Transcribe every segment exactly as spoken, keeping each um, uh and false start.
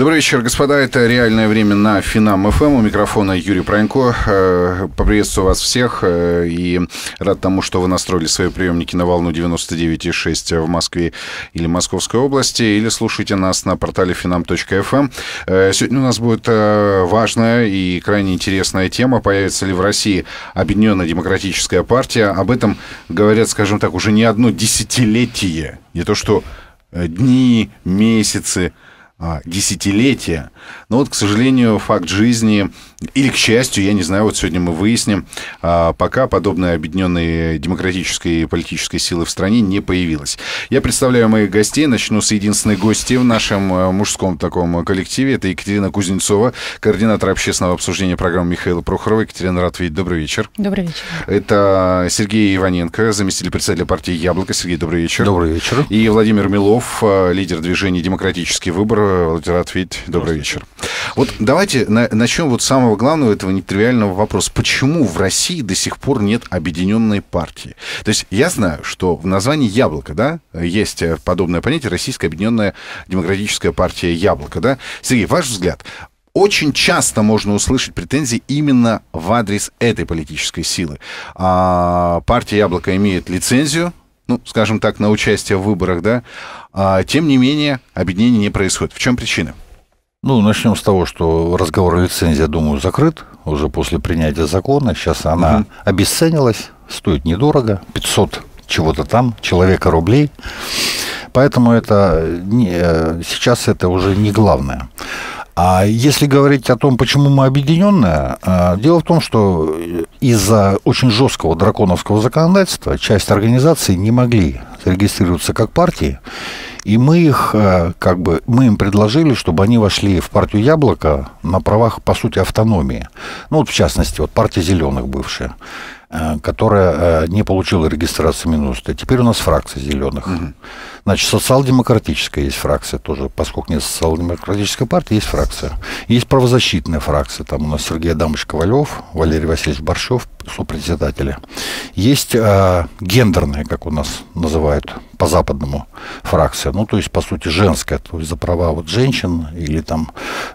Добрый вечер, господа. Это «Реальное время» на Финам-ФМ. У микрофона Юрий Пронько. Поприветствую вас всех. И рад тому, что вы настроили свои приемники на волну девяносто девять и шесть в Москве или Московской области, или слушайте нас на портале финам точка эф эм. Сегодня у нас будет важная и крайне интересная тема. Появится ли в России Объединенная демократическая партия? Об этом говорят, скажем так, уже не одно десятилетие. Не то что дни, месяцы, десятилетия. Но вот, к сожалению, факт жизни, или к счастью, я не знаю, вот сегодня мы выясним, пока подобной объединенной демократической и политической силы в стране не появилась. Я представляю моих гостей. Начну с единственной гости в нашем мужском таком коллективе. Это Екатерина Кузнецова, координатор общественного обсуждения программы Михаила Прохорова. Екатерина, рад видеть. Добрый вечер. Добрый вечер. Это Сергей Иваненко, заместитель председателя партии «Яблоко». Сергей, добрый вечер. Добрый вечер. И Владимир Милов, лидер движения «Демократический выбор». Владимир, рад видеть. Добрый вечер. Вот давайте на, начнем вот с самого главного этого нетривиального вопроса. Почему в России до сих пор нет объединенной партии? То есть я знаю, что в названии «Яблоко», да, есть подобное понятие — Российская объединенная демократическая партия «Яблоко», да? Сергей, ваш взгляд, очень часто можно услышать претензии именно в адрес этой политической силы. А, партия «Яблоко» имеет лицензию, ну, скажем так, на участие в выборах, да, а, тем не менее объединение не происходит. В чем причина? Ну, начнем с того, что разговор о лицензии, я думаю, закрыт уже после принятия закона. Сейчас она угу. обесценилась, стоит недорого, пятьсот чего-то там, человека рублей. Поэтому это не, сейчас это уже не главное. А если говорить о том, почему мы объединенная, дело в том, что из-за очень жесткого драконовского законодательства часть организаций не могли зарегистрироваться как партии, и мы их, как бы, мы им предложили, чтобы они вошли в партию «Яблоко» на правах, по сути, автономии. Ну, вот, в частности, вот партия «Зеленых» бывшая, которая не получила регистрацию Минюста. Теперь у нас фракция «Зеленых». Угу. Значит, социал-демократическая есть фракция тоже, поскольку нет социал-демократической партии, есть фракция. Есть правозащитная фракция, там у нас Сергей Адамович Ковалев, Валерий Васильевич Борщев, сопредседатели. Есть э, гендерная, как у нас называют по-западному, фракция, ну, то есть, по сути, женская, то есть за права вот женщин или там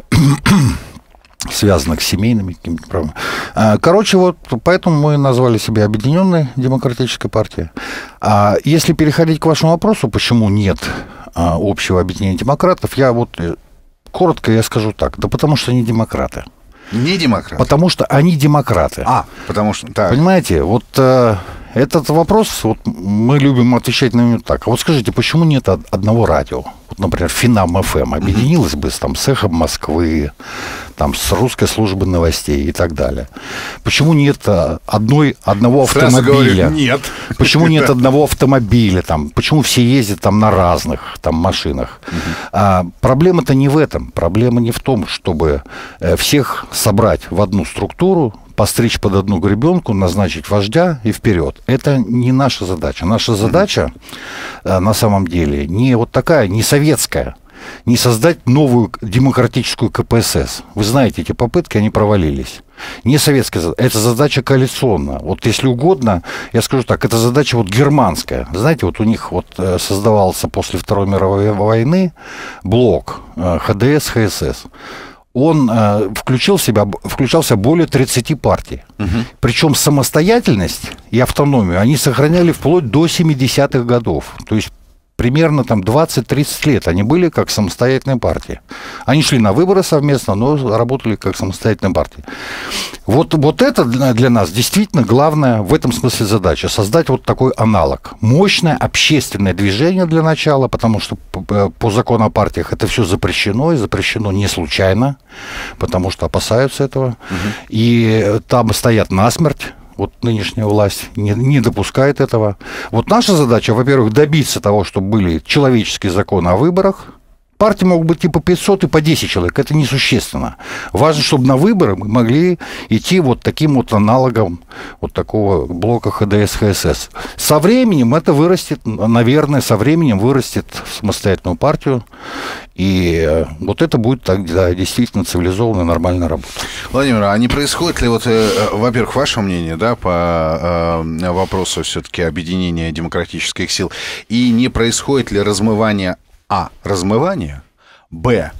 связанных с семейными какими-то правами. Короче, вот поэтому мы назвали себя Объединенной демократической партией. А если переходить к вашему вопросу, почему нет общего объединения демократов, я вот коротко я скажу так. Да потому что они демократы. Не демократы? Потому что они демократы. А, потому что... Так. Понимаете, вот... Этот вопрос, вот мы любим отвечать на него так. А вот скажите, почему нет одного радио? Вот, например, Финам-ФМ объединилась бы с, там, с Эхом Москвы, там, с Русской службы новостей и так далее. Почему нет одной, одного автомобиля? Говорю, нет. Почему нет одного автомобиля? Там, почему все ездят там, на разных там, машинах? А, проблема-то не в этом. Проблема не в том, чтобы всех собрать в одну структуру, постричь под одну гребенку, назначить вождя и вперед. Это не наша задача. Наша задача mm-hmm. на самом деле не вот такая, не советская, не создать новую демократическую ка пэ эс эс. Вы знаете, эти попытки, они провалились. Не советская задача, это задача коалиционная. Вот если угодно, я скажу так, это задача вот германская. Знаете, вот у них вот создавался после Второй мировой войны блок ха дэ эс, ха эс эс. Он э, включил в себя, включался более тридцати партий. Угу. Причем самостоятельность и автономию они сохраняли вплоть до семидесятых годов. То есть примерно там двадцать-тридцать лет они были как самостоятельные партии. Они шли на выборы совместно, но работали как самостоятельные партии. Вот, вот это для, для нас действительно главная в этом смысле задача. Создать вот такой аналог. Мощное общественное движение для начала, потому что по, по закону о партиях это все запрещено, и запрещено не случайно, потому что опасаются этого. Угу. И там стоят насмерть. Вот нынешняя власть не, не допускает этого. Вот наша задача, во-первых, добиться того, чтобы были человеческие законы о выборах. Партии могут быть и по пятьсот, и по десять человек. Это несущественно. Важно, чтобы на выборы мы могли идти вот таким вот аналогом вот такого блока ха дэ эс, ха эс эс. Со временем это вырастет, наверное, со временем вырастет в самостоятельную партию. И вот это будет тогда действительно цивилизованная, нормальная работа. Владимир, а не происходит ли, вот, во-первых, ваше мнение, да, по э, вопросу все-таки объединения демократических сил, и не происходит ли размывание, а, размывание, б,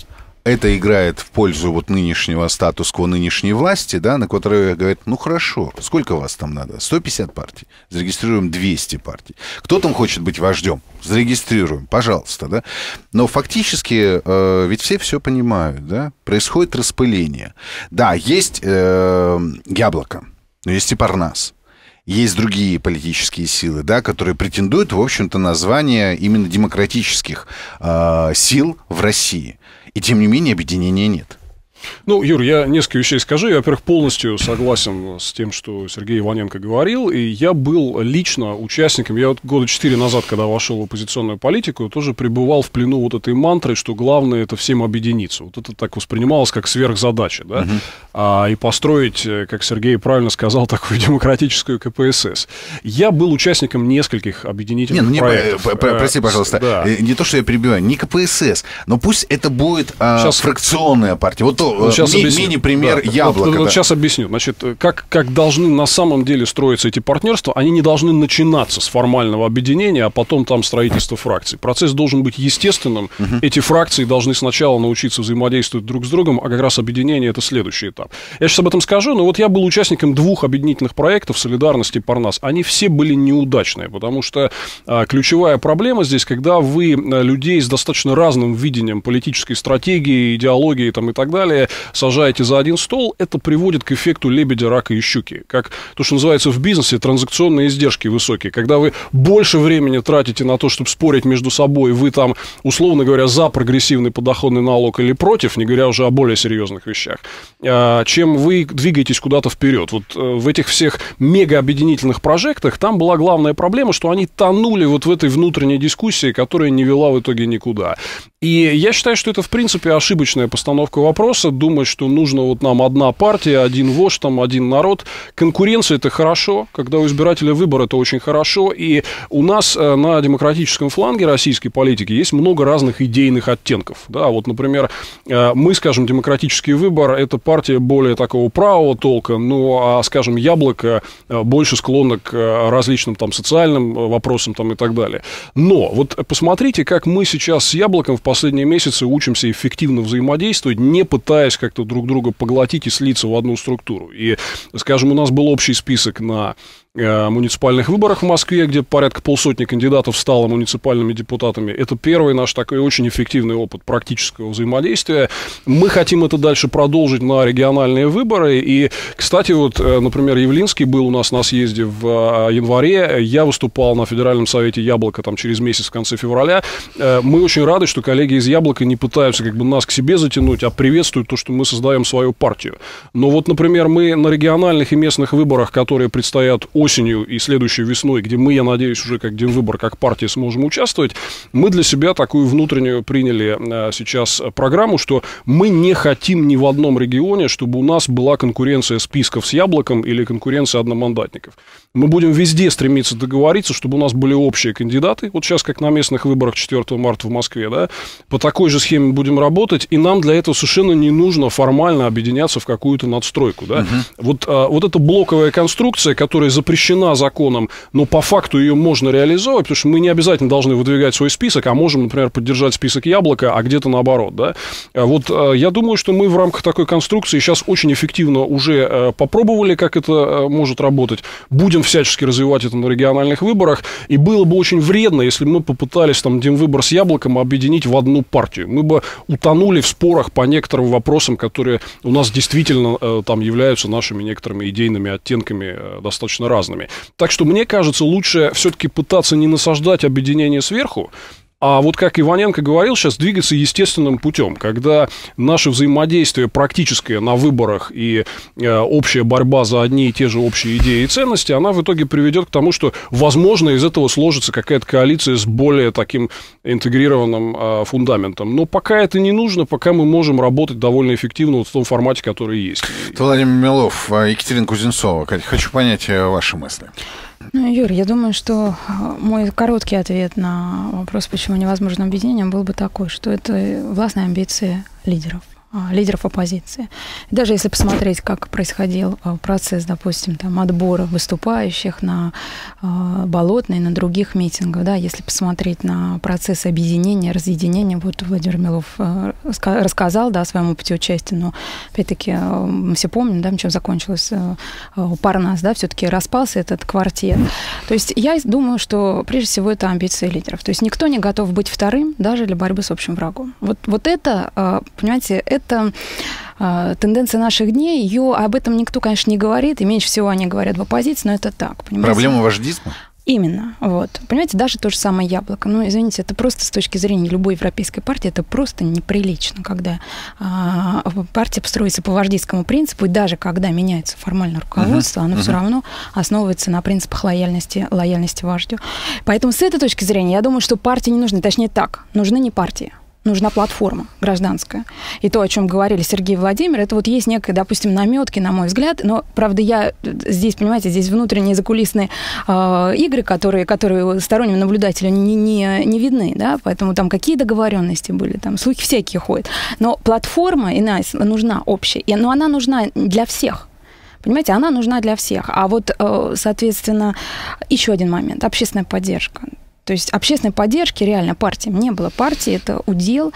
это играет в пользу вот нынешнего статус-кво, нынешней власти, да, на которые говорят, ну хорошо, сколько вас там надо? сто пятьдесят партий. Зарегистрируем двести партий. Кто там хочет быть вождем? Зарегистрируем, пожалуйста, да. Но фактически э, ведь все все понимают, да. Происходит распыление. Да, есть э, Яблоко, но есть и Парнас. Есть другие политические силы, да, которые претендуют, в общем-то, на звание именно демократических э, сил в России. И, тем не менее, объединения нет. Ну, Юр, я несколько вещей скажу. Я, во-первых, полностью согласен с тем, что Сергей Иваненко говорил. И я был лично участником. Я вот года четыре назад, когда вошел в оппозиционную политику, тоже пребывал в плену вот этой мантры, что главное — это всем объединиться. Вот это так воспринималось как сверхзадача, да? Uh-huh. а, и построить, как Сергей правильно сказал, такую демократическую ка пэ эс эс. Я был участником нескольких объединительных не, ну, проектов. Не, прости, пожалуйста, да. Не то, что я перебиваю, не ка пэ эс эс, но пусть это будет а, сейчас... фракционная партия. Вот то, Ну, сейчас ми- мини-пример да. Яблоко. Вот, да. вот сейчас объясню. Значит, как, как должны на самом деле строиться эти партнерства, они не должны начинаться с формального объединения, а потом там строительство фракций. Процесс должен быть естественным. Uh-huh. Эти фракции должны сначала научиться взаимодействовать друг с другом, а как раз объединение — это следующий этап. Я сейчас об этом скажу, но вот я был участником двух объединительных проектов «Солидарность» и «Парнас». Они все были неудачные, потому что а, ключевая проблема здесь, когда вы а, людей с достаточно разным видением политической стратегии, идеологии там, и так далее сажаете за один стол, это приводит к эффекту лебедя, рака и щуки. Как то, что называется в бизнесе транзакционные издержки высокие. Когда вы больше времени тратите на то, чтобы спорить между собой, вы там, условно говоря, за прогрессивный подоходный налог или против, не говоря уже о более серьезных вещах, чем вы двигаетесь куда-то вперед. Вот в этих всех мегаобъединительных прожектах там была главная проблема, что они тонули вот в этой внутренней дискуссии, которая не вела в итоге никуда. И я считаю, что это, в принципе, ошибочная постановка вопроса, думать, что нужно вот нам одна партия, один вождь, там, один народ. Конкуренция — это хорошо, когда у избирателя выбор — это очень хорошо, и у нас на демократическом фланге российской политики есть много разных идейных оттенков. Да, вот, например, мы, скажем, демократический выбор — это партия более такого правого толка, ну, а, скажем, Яблоко больше склонно к различным там социальным вопросам там, и так далее. Но вот посмотрите, как мы сейчас с Яблоком в последние месяцы учимся эффективно взаимодействовать, не пытаясь как-то друг друга поглотить и слиться в одну структуру. И, скажем, у нас был общий список на муниципальных выборах в Москве, где порядка полсотни кандидатов стало муниципальными депутатами. Это первый наш такой очень эффективный опыт практического взаимодействия. Мы хотим это дальше продолжить на региональные выборы. И, кстати, вот, например, Явлинский был у нас на съезде в январе. Я выступал на Федеральном совете Яблоко там через месяц в конце февраля. Мы очень рады, что коллеги из Яблока не пытаются как бы нас к себе затянуть, а приветствуют то, что мы создаем свою партию. Но вот, например, мы на региональных и местных выборах, которые предстоят осенью и следующей весной, где мы, я надеюсь, уже как Демвыбор, как партия сможем участвовать, мы для себя такую внутреннюю приняли а, сейчас программу, что мы не хотим ни в одном регионе, чтобы у нас была конкуренция списков с Яблоком или конкуренция одномандатников. Мы будем везде стремиться договориться, чтобы у нас были общие кандидаты. Вот сейчас, как на местных выборах четвёртого марта в Москве, да, по такой же схеме будем работать, и нам для этого совершенно не нужно формально объединяться в какую-то надстройку. Да. Uh-huh. Вот, а, вот эта блоковая конструкция, которая запрещена законом, но по факту ее можно реализовать, потому что мы не обязательно должны выдвигать свой список, а можем, например, поддержать список Яблока, а где-то наоборот. Да. Вот я думаю, что мы в рамках такой конструкции сейчас очень эффективно уже попробовали, как это может работать. Будем всячески развивать это на региональных выборах, и было бы очень вредно, если бы мы попытались там Демвыбор с Яблоком объединить в одну партию. Мы бы утонули в спорах по некоторым вопросам, которые у нас действительно э, там являются нашими некоторыми идейными оттенками э, достаточно разными. Так что, мне кажется, лучше все-таки пытаться не насаждать объединение сверху, а вот как Иваненко говорил, сейчас двигаться естественным путем, когда наше взаимодействие практическое на выборах и э, общая борьба за одни и те же общие идеи и ценности, она в итоге приведет к тому, что, возможно, из этого сложится какая-то коалиция с более таким интегрированным э, фундаментом. Но пока это не нужно, пока мы можем работать довольно эффективно вот в том формате, который есть. Это Владимир Милов, Екатерина Кузнецова. Катя, хочу понять ваши мысли. Ну, Юр, я думаю, что мой короткий ответ на вопрос, почему невозможно объединение, был бы такой, что это властные амбиции лидеров. лидеров оппозиции. Даже если посмотреть, как происходил процесс, допустим, там, отбора выступающих на Болотной, на других митингах, да, если посмотреть на процесс объединения, разъединения, вот Владимир Милов рассказал, да, о своем опыте участия, но, опять-таки, мы все помним, да, чем закончилось у Парнас, да, все-таки распался этот квартет. То есть я думаю, что, прежде всего, это амбиции лидеров. То есть никто не готов быть вторым даже для борьбы с общим врагом. Вот, вот это, понимаете, это Это э, тенденция наших дней, ее об этом никто, конечно, не говорит, и меньше всего они говорят в оппозиции, но это так. Понимаете? Проблема вождизма? Именно, вот. Понимаете, даже то же самое яблоко. Ну, извините, это просто с точки зрения любой европейской партии, это просто неприлично, когда а, партия построится по вождистскому принципу, и даже когда меняется формальное руководство, uh-huh. оно uh-huh. все равно основывается на принципах лояльности, лояльности вождю. Поэтому с этой точки зрения, я думаю, что партии не нужны, точнее так, нужны не партии. Нужна платформа гражданская. И то, о чем говорили Сергей и Владимир, это вот есть некие, допустим, наметки, на мой взгляд, но, правда, я здесь, понимаете, здесь внутренние закулисные э, игры, которые, которые сторонним наблюдателю не, не, не видны, да, поэтому там какие договоренности были, там слухи всякие ходят. Но платформа иная нужна общая, и, но она нужна для всех. Понимаете, она нужна для всех. А вот, э, соответственно, еще один момент, общественная поддержка. То есть общественной поддержки реально партиям не было. Партии – это удел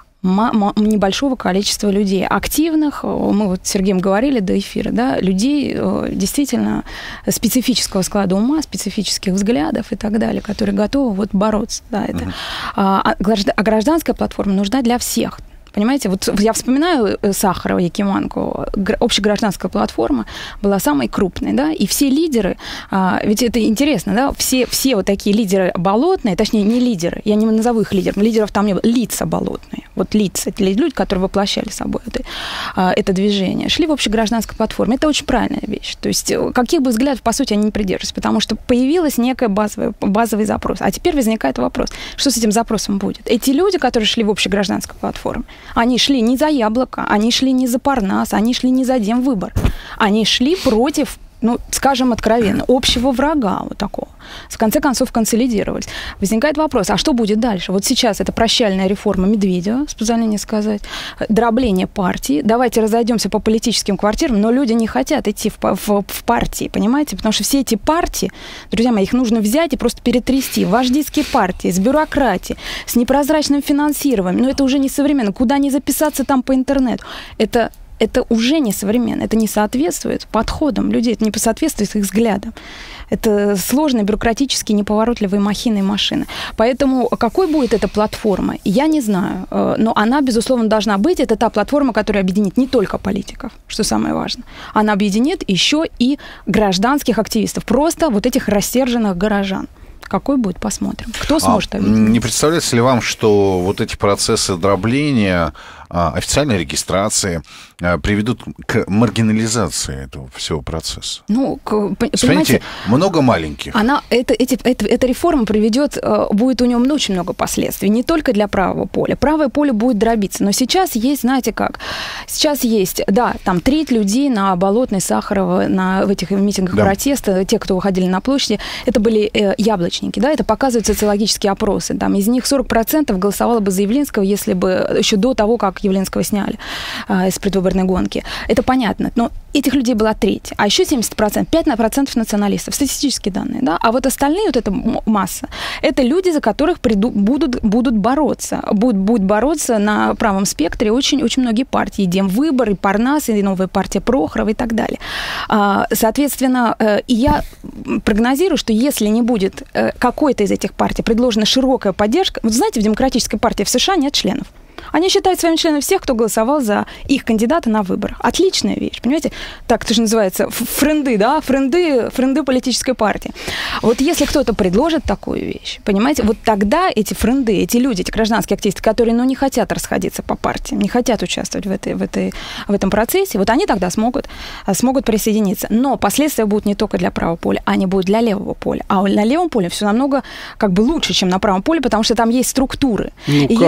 небольшого количества людей. Активных, мы вот с Сергеем говорили до эфира, да, людей действительно специфического склада ума, специфических взглядов и так далее, которые готовы вот бороться. Да, это. Uh-huh. А, а гражданская платформа нужна для всех. Понимаете, вот я вспоминаю Сахарова, Якиманку, общегражданская платформа была самой крупной, да, и все лидеры, а, ведь это интересно, да, все, все вот такие лидеры болотные, точнее, не лидеры, я не назову их лидером, лидеров там не было, лица болотные, вот лица, это люди, которые воплощали собой это, а, это движение, шли в общегражданской платформе, это очень правильная вещь, то есть каких бы взглядов, по сути, они не придерживались, потому что появилась некая базовая, базовый запрос, а теперь возникает вопрос, что с этим запросом будет? Эти люди, которые шли в общегражданской платформе, они шли не за яблоко, они шли не за Парнас, они шли не за Демвыбор. Они шли против, ну, скажем откровенно, общего врага вот такого. В конце концов, консолидировались. Возникает вопрос, а что будет дальше? Вот сейчас это прощальная реформа Медведева, с позволения сказать, дробление партии. Давайте разойдемся по политическим квартирам, но люди не хотят идти в, в, в партии, понимаете? Потому что все эти партии, друзья мои, их нужно взять и просто перетрясти. Вождистские партии, с бюрократией, с непрозрачным финансированием. Но это уже не современно. Куда не записаться там по интернету? Это... Это уже не современно, это не соответствует подходам людей, это не соответствует их взглядам. Это сложные, бюрократические, неповоротливые махины и машины. Поэтому какой будет эта платформа, я не знаю. Но она, безусловно, должна быть. Это та платформа, которая объединит не только политиков, что самое важное. Она объединит еще и гражданских активистов, просто вот этих рассерженных горожан. Какой будет, посмотрим. Кто сможет а, объединить? Не представляется ли вам, что вот эти процессы дробления, официальной регистрации приведут к маргинализации этого всего процесса? Ну, к, понимаете, много маленьких. Она, это, эти, это, эта реформа приведет, будет у нее очень много последствий, не только для правого поля. Правое поле будет дробиться, но сейчас есть, знаете как, сейчас есть, да, там треть людей на Болотной, Сахарова, на, в этих митингах да. протеста, те, кто выходили на площади, это были э, яблочники, да, это показывают социологические опросы. Там, из них сорок процентов голосовало бы за Явлинского, если бы еще до того, как Явлинского сняли э, из предвыборной гонки. Это понятно, но этих людей была треть, а еще семьдесят процентов, пять процентов националистов, статистические данные, да, а вот остальные, вот эта масса, это люди, за которых приду, будут, будут бороться, будут, будут бороться на правом спектре очень-очень многие партии, и Демвыбор, и Парнас, и новая партия Прохорова и так далее. Соответственно, и я прогнозирую, что если не будет какой-то из этих партий предложена широкая поддержка, вот знаете, в Демократической партии в США нет членов. Они считают своими членами всех, кто голосовал за их кандидата на выборах. Отличная вещь, понимаете? Так это же называется френды, да? Френды, френды политической партии. Вот если кто-то предложит такую вещь, понимаете, вот тогда эти френды, эти люди, эти гражданские активисты, которые, ну, не хотят расходиться по партиям, не хотят участвовать в, этой, в, этой, в этом процессе, вот они тогда смогут, смогут присоединиться. Но последствия будут не только для правого поля, они будут для левого поля. А на левом поле все намного как бы лучше, чем на правом поле, потому что там есть структуры. Ну, И Кать, если...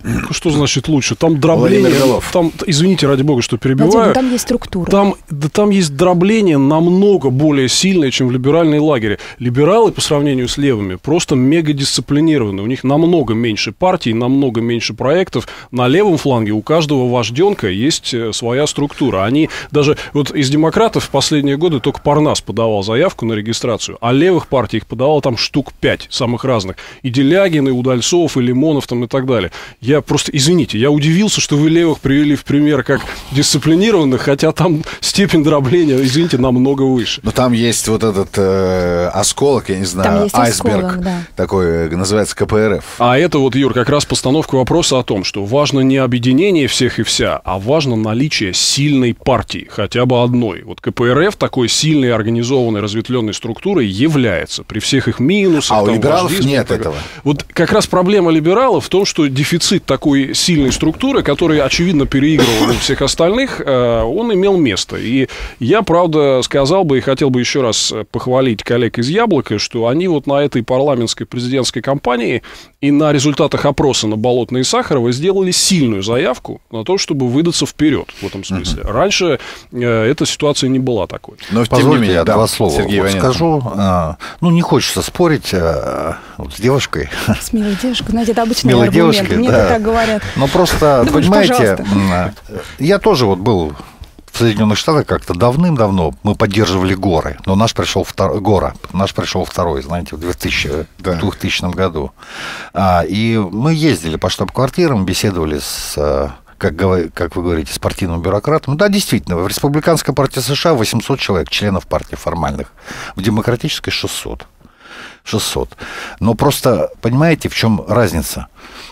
Что значит лучше? Там дробление, там, извините, ради бога, что перебиваю. Владимир, там есть структура. Там, да, там есть дробление намного более сильное, чем в либеральной лагере. Либералы, по сравнению с левыми, просто мегадисциплинированы. У них намного меньше партий, намного меньше проектов. На левом фланге у каждого вожденка есть своя структура. Они даже, вот из демократов в последние годы только Парнас подавал заявку на регистрацию, а левых партий их подавало там штук пять, самых разных. И Делягин, и Удальцов, и Лимонов там и так далее. Я просто, извините, я удивился, что вы левых привели в пример как дисциплинированных, хотя там степень дробления, извините, намного выше. Но там есть вот этот э, осколок, я не знаю, айсберг, осколок, да. Такой, называется ка пэ эр эф. А это вот, Юр, как раз постановка вопроса о том, что важно не объединение всех и вся, а важно наличие сильной партии, хотя бы одной. Вот ка пэ эр эф такой сильной, организованной, разветвленной структурой является, при всех их минусах. А у там, либералов нет этого. Вот как раз проблема либералов в том, что дефицит такой сильной структуры, которая, очевидно, переигрывала у всех остальных, он имел место. И я, правда, сказал бы и хотел бы еще раз похвалить коллег из «Яблока», что они вот на этой парламентской президентской кампании и на результатах опроса на Болотной и Сахарова сделали сильную заявку на то, чтобы выдаться вперед в этом смысле. Uh-huh. Раньше э, эта ситуация не была такой. Но, тем не менее, я да, два слова вот скажу. А, ну, не хочется спорить а, вот с девушкой. С милой девушкой. Знаете, это обычный аргумент. Девушкой, Мне да. так говорят. Но просто, понимаете, я тоже вот был в Соединенных Штатах как-то давным-давно, мы поддерживали горы, но наш пришел второй, гора, наш пришел второй, знаете, в двухтысячном году. А, и мы ездили по штаб-квартирам, беседовали с... Как, как вы говорите, с партийным бюрократом. Да, действительно, в Республиканской партии США восемьсот человек, членов партии формальных. В Демократической шестьсот. шестьсот. Но просто, понимаете, в чем разница?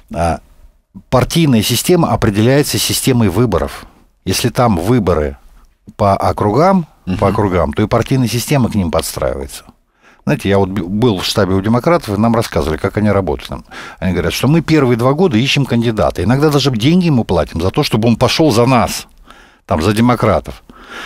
Партийная система определяется системой выборов. Если там выборы по округам, uh-huh. по округам, то и партийная система к ним подстраивается. Знаете, я вот был в штабе у демократов, и нам рассказывали, как они работают. Они говорят, что мы первые два года ищем кандидата. Иногда даже деньги ему платим за то, чтобы он пошел за нас, там, за демократов.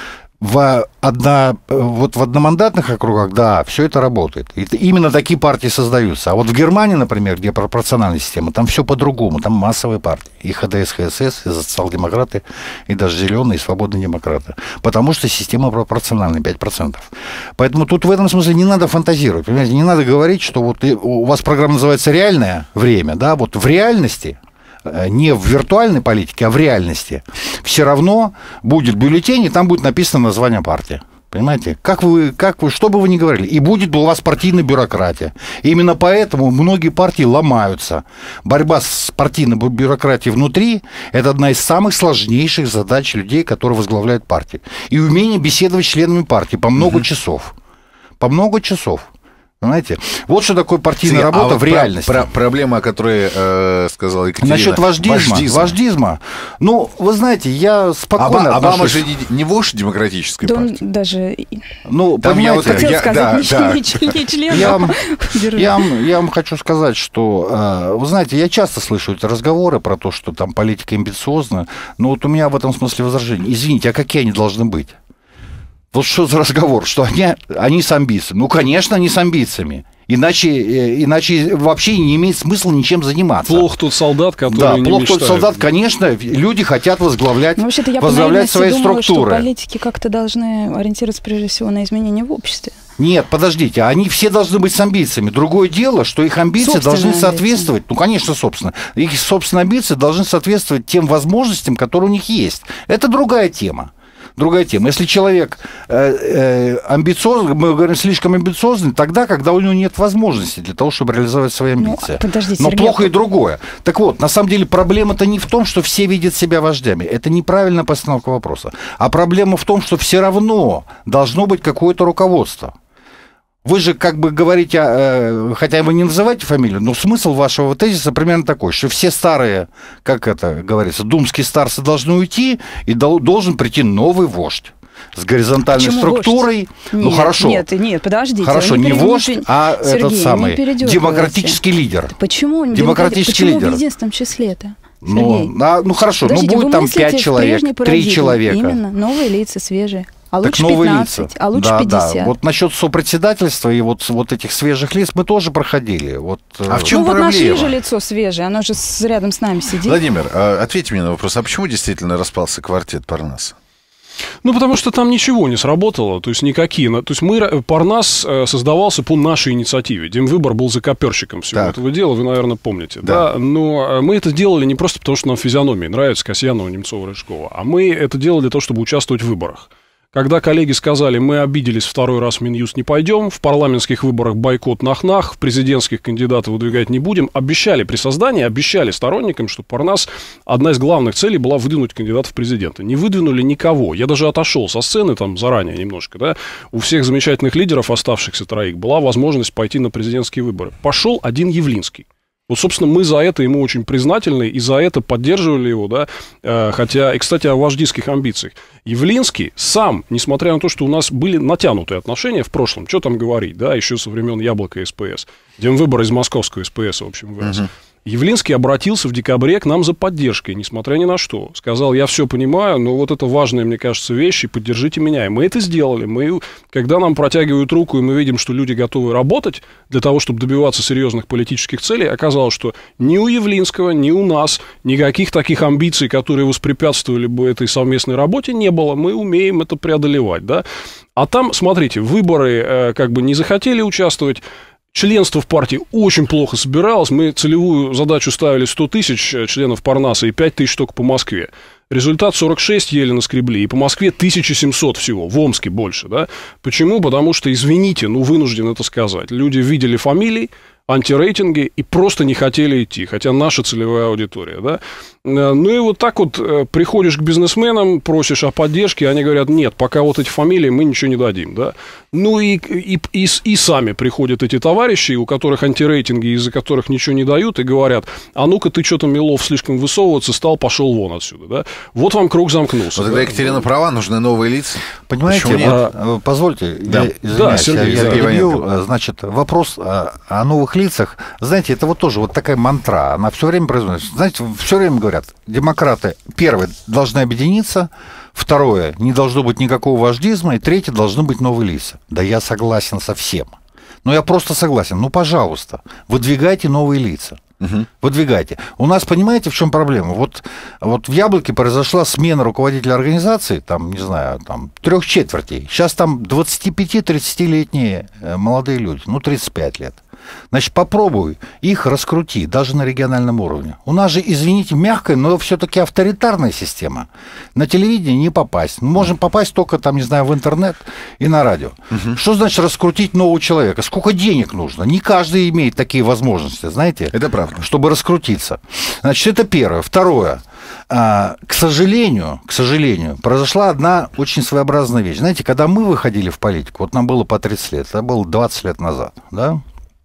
В, одно, вот в одномандатных округах, да, все это работает. И именно такие партии создаются. А вот в Германии, например, где пропорциональная система, там все по-другому. Там массовые партии. И ха дэ эс, ха эс эс, и социал-демократы, и даже зеленые, и свободные демократы. Потому что система пропорциональная, пять процентов. Поэтому тут в этом смысле не надо фантазировать. Понимаете, не надо говорить, что вот у вас программа называется «Реальное время». Да? Вот в реальности... не в виртуальной политике, а в реальности, все равно будет бюллетень, и там будет написано название партии. Понимаете? Как вы, как вы, что бы вы ни говорили, и будет у вас партийная бюрократия. И именно поэтому многие партии ломаются. Борьба с партийной бюрократией внутри – это одна из самых сложнейших задач людей, которые возглавляют партии. И умение беседовать с членами партии по много угу. часов. По много часов. Понимаете? Вот что такое партийная Сергей, работа а в вот реальности. Про, про, проблема, о которой э, сказала Екатерина. Насчет вождизма, вождизма. Вождизма. Ну, вы знаете, я спокойно Обама, Обама же не, не вождь демократической да партии. Он даже... Ну, там понимаете... Я вот, хотел я, сказать, да, не, да. не, не член. Я вам, я, вам, я вам хочу сказать, что... Э, вы знаете, я часто слышу эти разговоры про то, что там политика амбициозна. Но вот у меня в этом смысле возражение. Извините, а какие они должны быть? Вот что за разговор, что они, они с амбициями? Ну, конечно, они с амбициями. Иначе, иначе вообще не имеет смысла ничем заниматься. Плох тот солдат, который да, не плох мечтает. тот солдат, конечно, люди хотят возглавлять, ну, я возглавлять свои думала, структуры. Что политики как-то должны ориентироваться прежде всего на изменения в обществе. Нет, подождите, они все должны быть с амбициями. Другое дело, что их амбиции собственные должны амбиции. соответствовать, ну, конечно, собственно, их собственные амбиции должны соответствовать тем возможностям, которые у них есть. Это другая тема. Другая тема. Если человек э, э, амбициозный, мы говорим, слишком амбициозный, тогда, когда у него нет возможности для того, чтобы реализовать свои амбиции. Ну, подождите, Но Сергей, плохо и другое. Так вот, на самом деле проблема-то не в том, что все видят себя вождями. Это неправильная постановка вопроса. А проблема в том, что все равно должно быть какое-то руководство. Вы же как бы говорите, э, хотя вы не называете фамилию, но смысл вашего тезиса примерно такой, что все старые, как это говорится, думские старцы должны уйти, и дол- должен прийти новый вождь с горизонтальной Почему структурой. Вождь? Ну нет, хорошо. Нет, нет, подождите. Хорошо, не, не вождь, не, а Сергей, этот самый демократический лидер. Почему? Демократический Почему лидер. в единственном числе-то? Ну, а, ну хорошо, Подождите, ну будет там пять человек, три человека. Именно, новые лица, свежие. А лучше так пятнадцать, лица. а лучше да, пятьдесят. Да. Вот насчет сопредседательства и вот, вот этих свежих лиц мы тоже проходили. Вот, а в чем ну, проблема? Вот нашли же лицо свежее, оно же с, рядом с нами сидит. Владимир, ответьте мне на вопрос, а почему действительно распался квартет Парнаса? Ну, потому что там ничего не сработало, то есть никакие. То есть мы, Парнас создавался по нашей инициативе. Демвыбор был закоперщиком всего так. этого дела, вы, наверное, помните. Да. Да? Но мы это делали не просто потому, что нам физиономии нравятся Касьянова, Немцова, Рыжкова, а мы это делали для того, чтобы участвовать в выборах. Когда коллеги сказали, мы обиделись, второй раз в Минюст не пойдем, в парламентских выборах бойкот нах-нах, в президентских кандидатов выдвигать не будем, обещали при создании, обещали сторонникам, что Парнас, одна из главных целей была выдвинуть кандидата в президенты. Не выдвинули никого. Я даже отошел со сцены там заранее немножко, да. У всех замечательных лидеров, оставшихся троих, была возможность пойти на президентские выборы. Пошел один Явлинский. Вот, собственно, мы за это ему очень признательны, и за это поддерживали его, да, э, хотя, и, кстати, о вождистских амбициях. Явлинский сам, несмотря на то, что у нас были натянутые отношения в прошлом, что там говорить, да, еще со времен Яблока и СПС, Демвыбор из московского СПС, в общем, вырос. Uh-huh. Явлинский обратился в декабре к нам за поддержкой, несмотря ни на что. Сказал, я все понимаю, но вот это важная, мне кажется, вещь, и поддержите меня. И мы это сделали. Мы, когда нам протягивают руку, и мы видим, что люди готовы работать для того, чтобы добиваться серьезных политических целей, оказалось, что ни у Явлинского, ни у нас никаких таких амбиций, которые воспрепятствовали бы этой совместной работе, не было. Мы умеем это преодолевать, да. А там, смотрите, выборы э, как бы не захотели участвовать. Членство в партии очень плохо собиралось. Мы целевую задачу ставили сто тысяч членов Парнаса и пять тысяч только по Москве. Результат сорок шесть еле наскребли. И по Москве тысяча семьсот всего. В Омске больше, да? Почему? Потому что, извините, ну, вынужден это сказать. Люди видели фамилии, антирейтинги и просто не хотели идти. Хотя наша целевая аудитория, да? Ну и вот так вот приходишь к бизнесменам, просишь о поддержке, они говорят, нет, пока вот эти фамилии мы ничего не дадим, да. Ну и, и, и, и сами приходят эти товарищи, у которых антирейтинги, из-за которых ничего не дают, и говорят, а ну-ка ты что-то, Милов, слишком высовываться стал, пошел вон отсюда, да. Вот вам круг замкнулся. Вот тогда, да? Екатерина права, нужны новые лица. Понимаете, вот, а, позвольте, да. я извиняюсь, да, Сергей, я перебью, значит, вопрос о, о новых лицах, знаете, это вот тоже вот такая мантра, она все время произносится, знаете, все время говорят, демократы, первое, должны объединиться, второе, не должно быть никакого вождизма, и третье, должны быть новые лица. Да я согласен со всем. Но я просто согласен. Ну, пожалуйста, выдвигайте новые лица. Угу. Выдвигайте. У нас, понимаете, в чем проблема? Вот, вот в Яблоке произошла смена руководителя организации, там, не знаю, там, трех четвертей. Сейчас там двадцати-пяти-тридцатилетние молодые люди, ну, тридцать пять лет. Значит, попробуй их раскрути, даже на региональном уровне. У нас же, извините, мягкая, но все-таки авторитарная система. На телевидении не попасть. Мы можем попасть только, там, не знаю, в интернет и на радио. Угу. Что значит раскрутить нового человека? Сколько денег нужно? Не каждый имеет такие возможности, знаете? Это правда. Чтобы раскрутиться. Значит, это первое. Второе. А, к сожалению, к сожалению, произошла одна очень своеобразная вещь. Знаете, когда мы выходили в политику, вот нам было по тридцать лет, это было двадцать лет назад, да?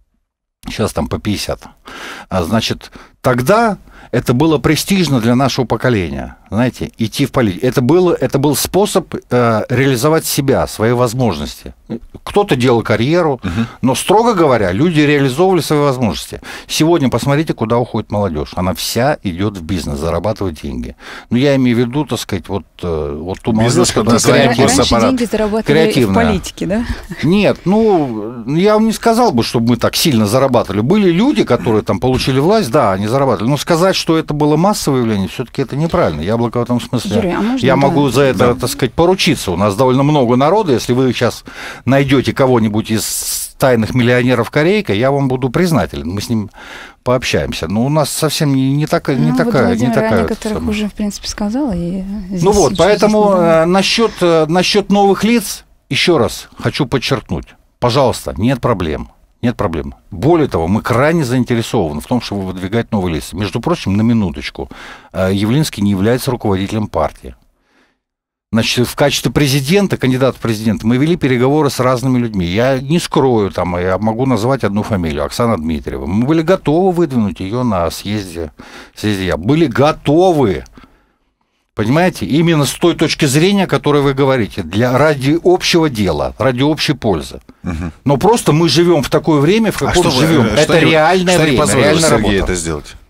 Сейчас там по пятьдесят. Значит, тогда это было престижно для нашего поколения, знаете, идти в политику. Это, было, это был способ э, реализовать себя, свои возможности. Кто-то делал карьеру, угу. но, строго говоря, люди реализовывали свои возможности. Сегодня посмотрите, куда уходит молодежь. Она вся идет в бизнес, зарабатывать деньги. Ну, я имею в виду, так сказать, вот, вот ту молодежь, которая раньше деньги зарабатывали в политике, да? Нет, ну, я вам не сказал бы, чтобы мы так сильно зарабатывали. Были люди, которые там получили власть, да, они зарабатывали. Но сказать, что это было массовое явление, все-таки это неправильно. Яблоко в этом смысле. Юрий, а можно, я да? могу за это, да. так сказать, поручиться. У нас довольно много народа. Если вы сейчас найдете кого-нибудь из тайных миллионеров Корейка, я вам буду признателен. Мы с ним пообщаемся. Но у нас совсем не, не, так, не ну, такая... Вот не такая о некоторых уже, в принципе, сказала. И ну вот, поэтому насчет, насчет новых лиц, еще раз хочу подчеркнуть. Пожалуйста, нет проблем. Нет проблем. Более того, мы крайне заинтересованы в том, чтобы выдвигать новые лица. Между прочим, на минуточку, Явлинский не является руководителем партии. Значит, в качестве президента, кандидата в президенты, мы вели переговоры с разными людьми. Я не скрою, там, я могу назвать одну фамилию, Оксана Дмитриева. Мы были готовы выдвинуть ее на съезде, съезде я. Были готовы. Понимаете? Именно с той точки зрения, о которой вы говорите, для, ради общего дела, ради общей пользы. Угу. Но просто мы живем в такое время, в каком а живем. Вы, это что реальное что время, реальная работа. Это сделать?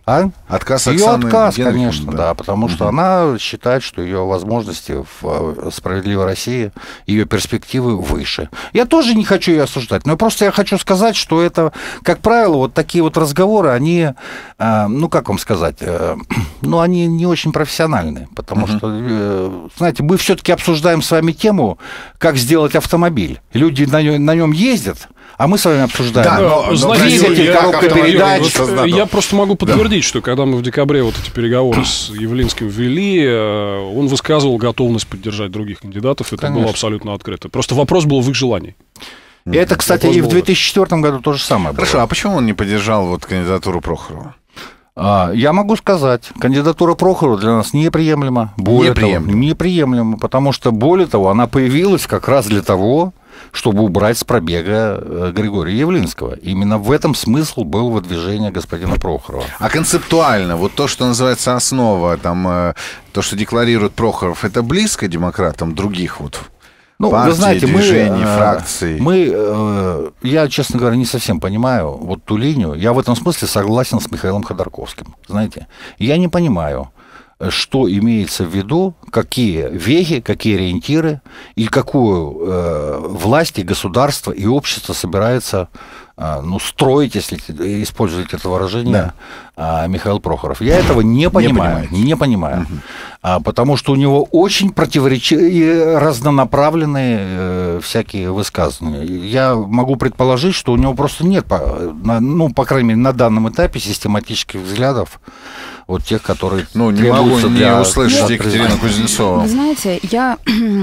А? Отказ ее Оксаны отказ, Генриховны, конечно, да, да потому что угу. она считает, что ее возможности в «Справедливой России», ее перспективы выше. Я тоже не хочу ее осуждать, но просто я хочу сказать, что это, как правило, вот такие вот разговоры, они, ну, как вам сказать, ну, они не очень профессиональные, потому угу. что, знаете, мы все-таки обсуждаем с вами тему, как сделать автомобиль. Люди на нем, на нем ездят, а мы с вами обсуждаем. Да, но, но, знаете, двигатель, я, коробка передач. Вот, я просто могу подтвердить, да. что когда мы в декабре вот эти переговоры с Явлинским вели, он высказывал готовность поддержать других кандидатов. Это Конечно. было абсолютно открыто. Просто вопрос был в их желании. И это, кстати, вопрос и в две тысячи четвёртом году то же самое Хорошо, было. А почему он не поддержал вот кандидатуру Прохорова? Я могу сказать, кандидатура Прохорова для нас неприемлема. Более неприемлема. Того, неприемлема, потому что, более того, она появилась как раз для того, чтобы убрать с пробега Григория Явлинского. Именно в этом смысл был выдвижения господина Прохорова. А концептуально, вот то, что называется основа, там, то, что декларирует Прохоров, это близко демократам других вот ну, партий, вы знаете, движений, мы, фракций? Мы, я, честно говоря, не совсем понимаю вот ту линию. Я в этом смысле согласен с Михаилом Ходорковским. Знаете, я не понимаю, что имеется в виду, какие вехи, какие ориентиры и какую э, власть и государство и общество собирается э, ну, строить, если использовать это выражение, да. э, Михаил Прохоров. Я этого не понимаю. Не, не понимаю. Угу. А, потому что у него очень противоречивые, разнонаправленные э, всякие высказывания. Я могу предположить, что у него просто нет, по, на, ну, по крайней мере, на данном этапе систематических взглядов, вот тех, которые ну, не могу не услышать Екатерину Кузнецову. Вы знаете, я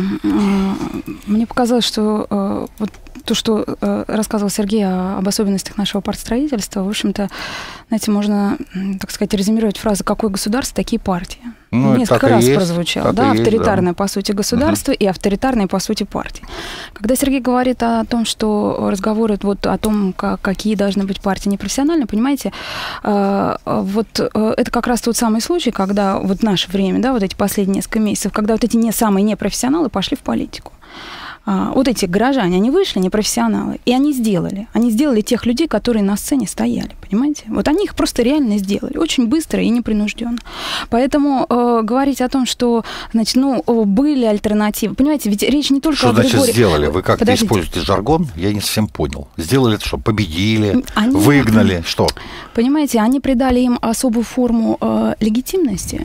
мне показалось, что вот то, что рассказывал Сергей об особенностях нашего партстроительства, в общем-то, знаете, можно, так сказать, резюмировать фразу «какое государство, такие партии». Ну, несколько раз есть, прозвучало, да, авторитарное, да. по сути, государство угу. и авторитарное, по сути, партии. Когда Сергей говорит о том, что разговоры вот о том, как, какие должны быть партии непрофессиональные, понимаете, э, вот э, это как раз тот самый случай, когда вот в наше время, да, вот эти последние несколько месяцев, когда вот эти не самые непрофессионалы пошли в политику. Вот эти горожане, они вышли, непрофессионалы, и они сделали. Они сделали тех людей, которые на сцене стояли, понимаете? Вот они их просто реально сделали, очень быстро и непринужденно. Поэтому э, говорить о том, что, значит, ну, были альтернативы, понимаете, ведь речь не только что о Григории... Что значит сделали? Вы как-то Подождите. используете жаргон? Я не совсем понял. Сделали это что, победили, они... выгнали, что? Понимаете, они придали им особую форму э, легитимности.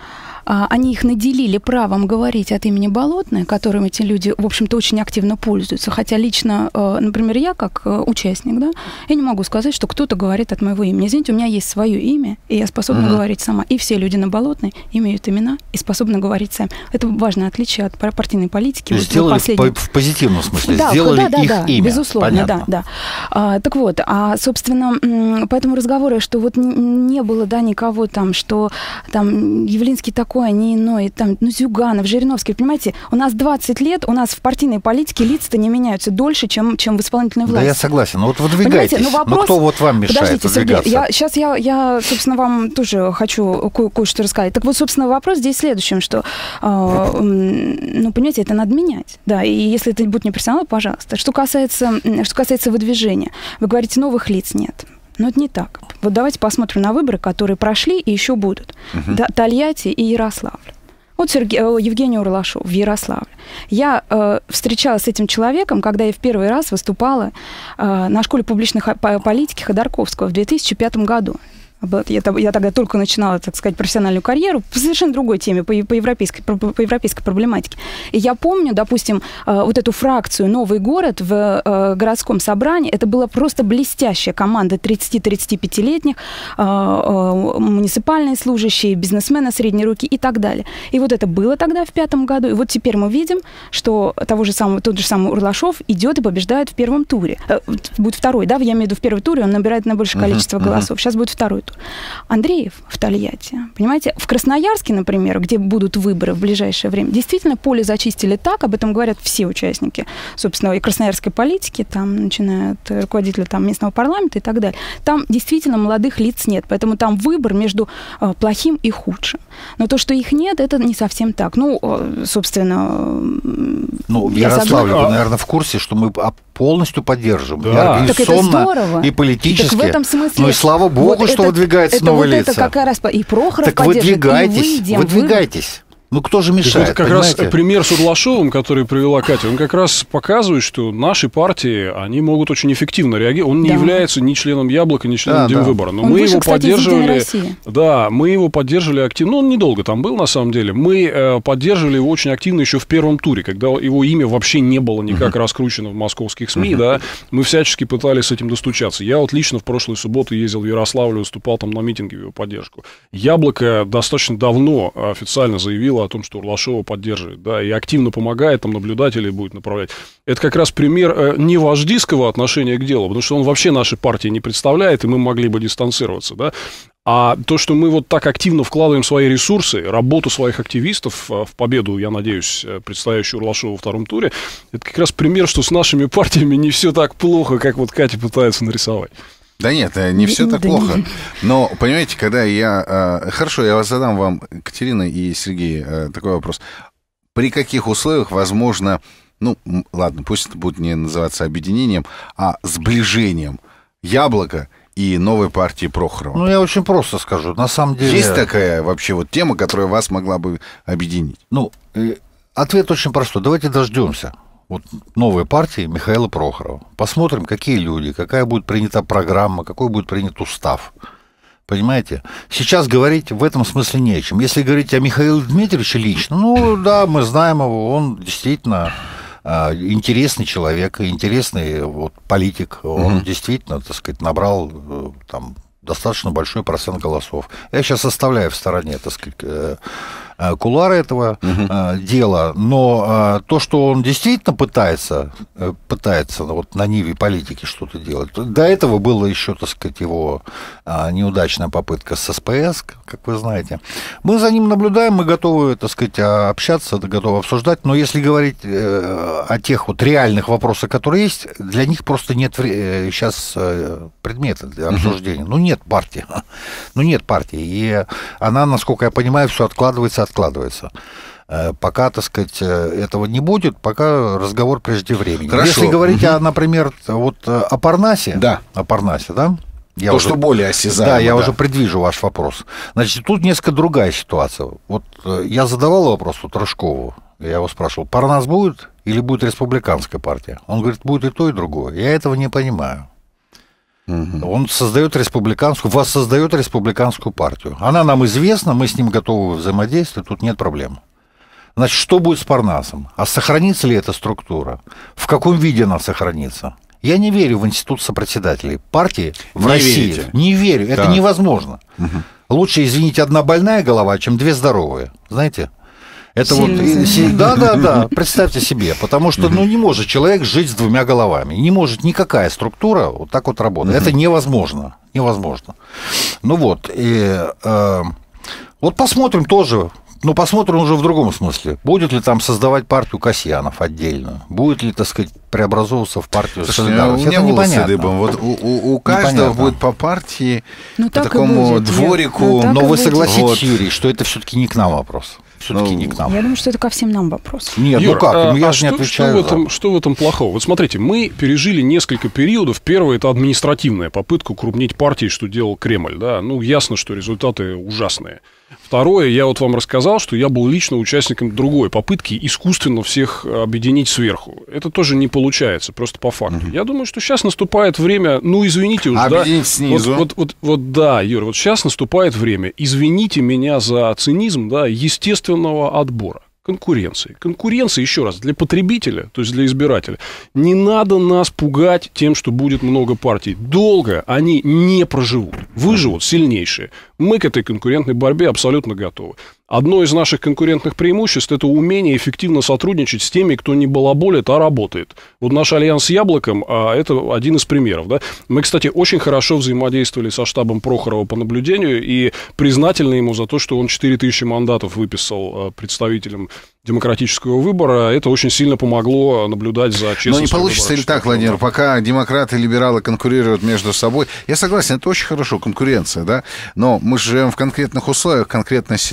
Они их наделили правом говорить от имени Болотной, которым эти люди, в общем-то, очень активно пользуются. Хотя лично, например, я, как участник, да, я не могу сказать, что кто-то говорит от моего имени. Извините, у меня есть свое имя, и я способна uh-huh. говорить сама. И все люди на Болотной имеют имена и способны говорить сами. Это важное отличие от партийной политики. Сделали вот последний... в позитивном смысле, да, сделали да, да, их да, имя. Безусловно, Понятно. да, да. А, так вот, а, собственно, поэтому разговоры, что вот не было, да, никого там, что там Явлинский такой, а не иной, там, ну, Зюганов, Жириновский, понимаете, у нас двадцать лет, у нас в партийной политике лица-то не меняются дольше, чем, чем в исполнительной власти. Да, я согласен, но вот выдвигайтесь, ну, вопрос... но кто вот вам мешает Подождите, выдвигаться? Сергей, я, сейчас я, я, собственно, вам тоже хочу ко- кое-что рассказать. Так вот, собственно, вопрос здесь в следующем, что, э, ну, понимаете, это надо менять, да, и если это будет непрофессионал, пожалуйста. Что касается, что касается выдвижения, вы говорите, новых лиц нет. Но это не так. Вот давайте посмотрим на выборы, которые прошли и еще будут. Uh-huh. Тольятти и Ярославль. Вот Сергей, Евгений Урлашов в Ярославле. Я э, встречалась с этим человеком, когда я в первый раз выступала э, на школе публичной политики Ходорковского в две тысячи пятом году. Я, я тогда только начинала, так сказать, профессиональную карьеру по совершенно другой теме, по, по, европейской, по, по европейской проблематике. И я помню, допустим, вот эту фракцию «Новый город» в городском собрании. Это была просто блестящая команда тридцати-тридцатипятилетних, муниципальные служащие, бизнесмены средней руки и так далее. И вот это было тогда в пятом году. И вот теперь мы видим, что того же самого, тот же самый Урлашов идет и побеждает в первом туре. Будет второй, да, я имею в виду в первом туре, он набирает наибольшее количество uh-huh, голосов. Uh-huh. Сейчас будет второй тур. Андреев в Тольятти. Понимаете, в Красноярске, например, где будут выборы в ближайшее время, действительно поле зачистили так, об этом говорят все участники, собственно, и красноярской политики, там, начиная от руководителя там, местного парламента и так далее. Там действительно молодых лиц нет, поэтому там выбор между э, плохим и худшим. Но то, что их нет, это не совсем так. Ну, э, собственно... Ну, в Ярославле вы, наверное, в курсе, что мы полностью поддерживаем. Да. И организационно, и политически. Так в этом смысле... Ну и слава богу, вот что это, выдвигаются это новые вот лица. Это как раз и Прохоров так поддержит, выдвигайтесь, и выйдем. выдвигайтесь. Ну, кто же мешает, вот как понимаете? раз пример с Удлашовым, который привела Катя, он как раз показывает, что наши партии, они могут очень эффективно реагировать. Он не да. является ни членом «Яблока», ни членом да, Демвыбора. Но он мы выше, его кстати, поддерживали... Да, мы его поддерживали активно. Ну, он недолго там был, на самом деле. Мы э, поддерживали его очень активно еще в первом туре, когда его имя вообще не было никак uh-huh. раскручено в московских СМИ. Uh-huh. Да, мы всячески пытались с этим достучаться. Я вот лично в прошлую субботу ездил в Ярославль, выступал там на митинге в его поддержку. «Яблоко» достаточно давно официально заявило о том, что Урлашова поддерживает, да, и активно помогает, там наблюдателей будет направлять. Это как раз пример э, не вождистского отношения к делу, потому что он вообще нашей партии не представляет, и мы могли бы дистанцироваться, да. А то, что мы вот так активно вкладываем свои ресурсы, работу своих активистов в победу, я надеюсь, предстоящую Урлашову во втором туре, это как раз пример, что с нашими партиями не все так плохо, как вот Катя пытается нарисовать. Да нет, не все так плохо. Но, понимаете, когда я... Хорошо, я вас задам вам, Катерина и Сергей, такой вопрос. При каких условиях возможно... Ну, ладно, пусть это будет не называться объединением, а сближением «Яблоко» и новой партии Прохорова? Ну, я очень просто скажу. На самом деле... Есть такая вообще вот тема, которая вас могла бы объединить? Ну, ответ очень простой. Давайте дождемся. Вот новой партии Михаила Прохорова. Посмотрим, какие люди, какая будет принята программа, какой будет принят устав. Понимаете? Сейчас говорить в этом смысле не о чем. Если говорить о Михаиле Дмитриевиче лично, ну да, мы знаем его, он действительно э, интересный человек, интересный вот, политик. Он угу. действительно, так сказать, набрал э, там, достаточно большой процент голосов. Я сейчас оставляю в стороне, так сказать, э, кулуары этого uh-huh. дела, но то, что он действительно пытается, пытается вот на ниве политики что-то делать, до этого была еще, так сказать, его неудачная попытка с СПС, как вы знаете. Мы за ним наблюдаем, мы готовы, так сказать, общаться, готовы обсуждать, но если говорить о тех вот реальных вопросах, которые есть, для них просто нет сейчас предмета для обсуждения. Uh-huh. Ну, нет партии. Ну, нет партии. И она, насколько я понимаю, все откладывается, откладывается. Пока, так сказать, этого не будет, пока разговор преждевременный. Хорошо. Если говорить, угу. о, например, вот о Парнасе, да. о Парнасе, да? Я То, уже, что более осязаемо. Да, я да. уже предвижу ваш вопрос. Значит, тут несколько другая ситуация. Вот я задавал вопрос вот Рыжкову, я его спрашивал, Парнас будет или будет республиканская партия? Он говорит, будет и то, и другое. Я этого не понимаю. Он создает республиканскую, воссоздает республиканскую партию. Она нам известна, мы с ним готовы взаимодействовать, тут нет проблем. Значит, что будет с Парнасом? А сохранится ли эта структура? В каком виде она сохранится? Я не верю в институт сопредседателей партии в не России. Верите? Не верю, это да. невозможно. Угу. Лучше, извините, одна больная голова, чем две здоровые. Знаете? Это вот, да, да, да, представьте себе, потому что, ну, не может человек жить с двумя головами, не может никакая структура вот так вот работать, это невозможно, невозможно. Ну вот, и э, вот посмотрим тоже, ну, посмотрим уже в другом смысле, будет ли там создавать партию Касьянов отдельно, будет ли, так сказать, преобразовываться в партию Солидарность, это непонятно. Вот у, у, у каждого непонятно. Будет по партии, ну, по такому будет, дворику, ну, но вы согласитесь, вот. Юрий, что это все-таки не к нам вопрос. Все-таки ну, не к нам. Я думаю, что это ко всем нам вопрос. Нет, Юр, ну как? А, я а же не что, отвечаю. Что в, этом, что в этом плохого? Вот смотрите, мы пережили несколько периодов. Первый – это административная попытка укрупнить партии, что делал Кремль. Да? Ну, ясно, что результаты ужасные. Второе, я вот вам рассказал, что я был лично участником другой попытки искусственно всех объединить сверху. Это тоже не получается, просто по факту. Uh-huh. Я думаю, что сейчас наступает время, ну, извините уж, а да. Объединить снизу. Вот, вот, вот, вот, да, Юр, вот сейчас наступает время, извините меня за цинизм, да, естественного отбора. Конкуренции. Конкуренция, еще раз, для потребителя, то есть для избирателя, не надо нас пугать тем, что будет много партий. Долго они не проживут. Выживут сильнейшие. Мы к этой конкурентной борьбе абсолютно готовы. Одно из наших конкурентных преимуществ – это умение эффективно сотрудничать с теми, кто не балаболит, а работает. Вот наш альянс с «Яблоком» а, – это один из примеров. Да? Мы, кстати, очень хорошо взаимодействовали со штабом Прохорова по наблюдению и признательны ему за то, что он четыре тысячи мандатов выписал а, представителям демократического выбора. Это очень сильно помогло наблюдать за честностью. Но не получится ли так, Владимир, пока демократы и либералы конкурируют между собой? Я согласен, это очень хорошо, конкуренция, да? Но мы же живем в конкретных условиях, конкретной ситуации,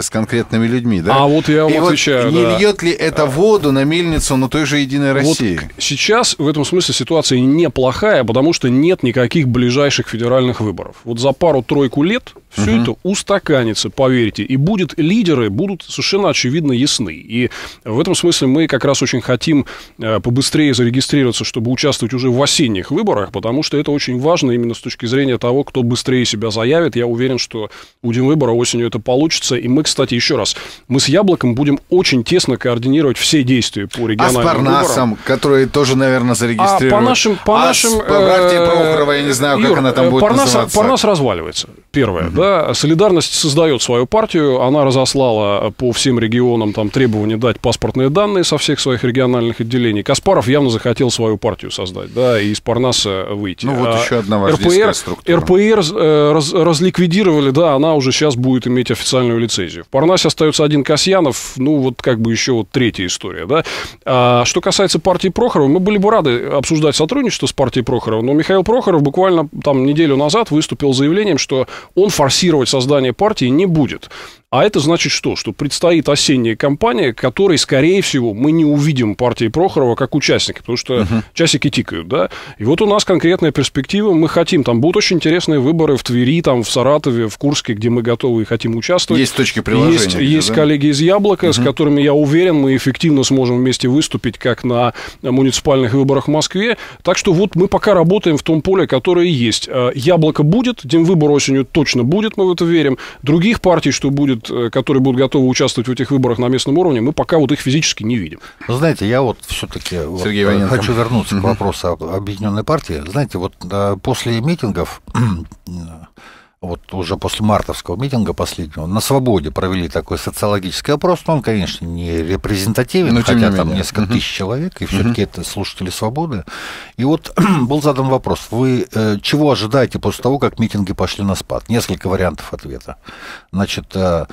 с конкретными людьми, да? А вот я вам И отвечаю, вот не да. льет ли это воду на мельницу, ну, той же Единой России? Вот сейчас в этом смысле ситуация неплохая, потому что нет никаких ближайших федеральных выборов. Вот за пару-тройку лет все uh-huh. это устаканится, поверьте, и будет, лидеры будут совершенно очевидно ясны. И в этом смысле мы как раз очень хотим э, побыстрее зарегистрироваться, чтобы участвовать уже в осенних выборах, потому что это очень важно именно с точки зрения того, кто быстрее себя заявит. Я уверен, что у Демвыбора осенью это получится. И мы, кстати, еще раз, мы с Яблоком будем очень тесно координировать все действия по региональным выборам. А с Парнасом, выборам. который тоже, наверное, зарегистрирует. А по нашим... По а нашим с партией Прохорова, я не знаю, как Юр, она там будет Парнас, называться. Парнас разваливается, первое. Uh-huh. Да? Солидарность создает свою партию, она разослала по всем регионам там требования дать паспортные данные со всех своих региональных отделений. Каспаров явно захотел свою партию создать, да, и из Парнаса выйти. Ну, вот а еще одна важнейшая РПР, структура. РПР э, раз, разликвидировали, да, она уже сейчас будет иметь официальную лицензию. В Парнасе остается один Касьянов, ну, вот как бы еще вот третья история, да. А что касается партии Прохорова, мы были бы рады обсуждать сотрудничество с партией Прохорова, но Михаил Прохоров буквально там неделю назад выступил с заявлением, что он форсировать создание партии не будет. А это значит что? Что предстоит осенняя кампания, которой, скорее всего, мы не увидим партии Прохорова как участника, потому что uh-huh. часики тикают, да? И вот у нас конкретная перспектива, мы хотим, там будут очень интересные выборы в Твери, там в Саратове, в Курске, где мы готовы и хотим участвовать. Есть точки приложения. Есть, где, есть да? коллеги из Яблока, uh-huh. с которыми, я уверен, мы эффективно сможем вместе выступить, как на муниципальных выборах в Москве. Так что вот мы пока работаем в том поле, которое есть. Яблоко будет, Демвыбор осенью точно будет, мы в это верим. Других партий, что будет, которые будут готовы участвовать в этих выборах на местном уровне, мы пока вот их физически не видим. Вы знаете, я вот все-таки вот хочу вернуться к вопросу об Объединенной партии. Знаете, вот после митингов, вот уже после мартовского митинга последнего, на Свободе провели такой социологический опрос, но он, конечно, не репрезентативен, но, хотя там менее. несколько uh-huh. тысяч человек, и все-таки uh-huh. это слушатели Свободы. И вот был задан вопрос, вы э, чего ожидаете после того, как митинги пошли на спад? Несколько вариантов ответа. Значит, э,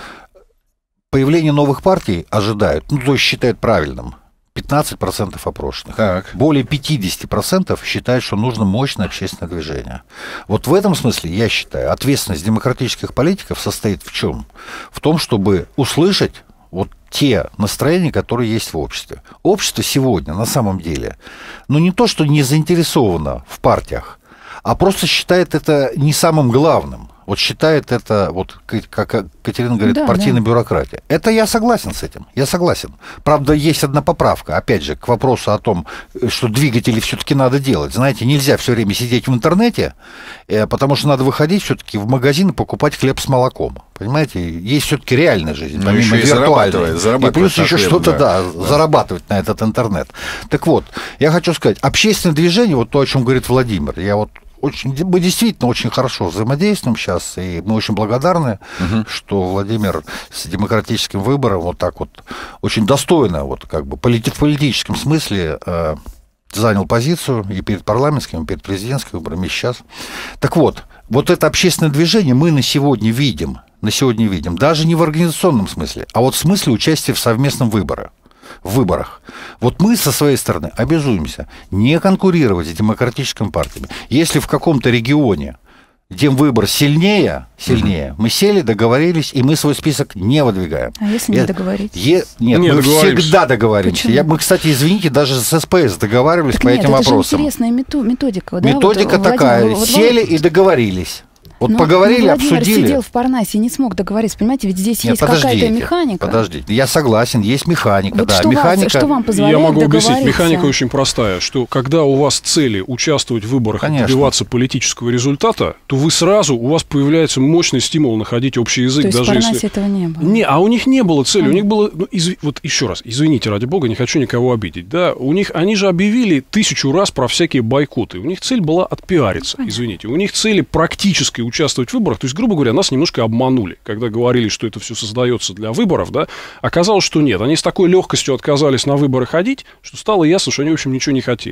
появление новых партий ожидают, ну, то есть считают правильным. пятнадцать процентов опрошенных. Так. Более пятьдесят процентов считают, что нужно мощное общественное движение. Вот в этом смысле, я считаю, ответственность демократических политиков состоит в чем? В том, чтобы услышать вот те настроения, которые есть в обществе. Общество сегодня, на самом деле, ну не то, что не заинтересовано в партиях, а просто считает это не самым главным. Вот считает это, вот, как Катерина говорит, да, партийная да. бюрократия. Это я согласен с этим, я согласен. Правда, есть одна поправка, опять же, к вопросу о том, что двигатели все-таки надо делать. Знаете, нельзя все время сидеть в интернете, потому что надо выходить все-таки в магазин и покупать хлеб с молоком. Понимаете, есть все-таки реальная жизнь, но помимо еще виртуальной. И, и плюс еще что-то, да, да, зарабатывать на этот интернет. Так вот, я хочу сказать, общественное движение, вот то, о чем говорит Владимир, я вот Очень, мы действительно очень хорошо взаимодействуем сейчас, и мы очень благодарны, угу. что Владимир с демократическим выбором вот так вот очень достойно, вот как бы в политическом смысле э, занял позицию и перед парламентским, и перед президентским выбором, и сейчас. Так вот, вот это общественное движение мы на сегодня видим, на сегодня видим, даже не в организационном смысле, а вот в смысле участия в совместном выборе. В выборах. Вот мы со своей стороны обязуемся не конкурировать с демократическими партиями. Если в каком-то регионе Демвыбор сильнее, сильнее, mm-hmm. мы сели, договорились, и мы свой список не выдвигаем. А если не Я... договоритесь? Е... Нет, не мы всегда договоримся. Я... Мы, кстати, извините, даже с СПС договаривались так по нет, этим это вопросам. Это интересная методика. Да? Методика вот, такая. Владимир, сели вот, и договорились. Вот но, поговорили, но обсудили. Владимир сидел в Парнасе и не смог договориться, понимаете, ведь здесь Нет, есть какая-то механика. Подождите, я согласен, есть механика, вот да. Что, механика... вас, что вам позволяет Я могу договориться? объяснить, механика очень простая, что когда у вас цели участвовать в выборах Конечно. и добиваться политического результата, то вы сразу, у вас появляется мощный стимул находить общий язык. То есть даже в Парнасе если... этого не было? Не, а у них не было цели, mm. у них было, ну, изв... вот еще раз, извините, ради бога, не хочу никого обидеть, да, у них, они же объявили тысячу раз про всякие бойкоты, у них цель была отпиариться, mm. извините, у них цели практически участвовать в выборах, то есть, грубо говоря, нас немножко обманули, когда говорили, что это все создается для выборов, да, оказалось, что нет. Они с такой легкостью отказались на выборы ходить, что стало ясно, что они, в общем, ничего не хотели.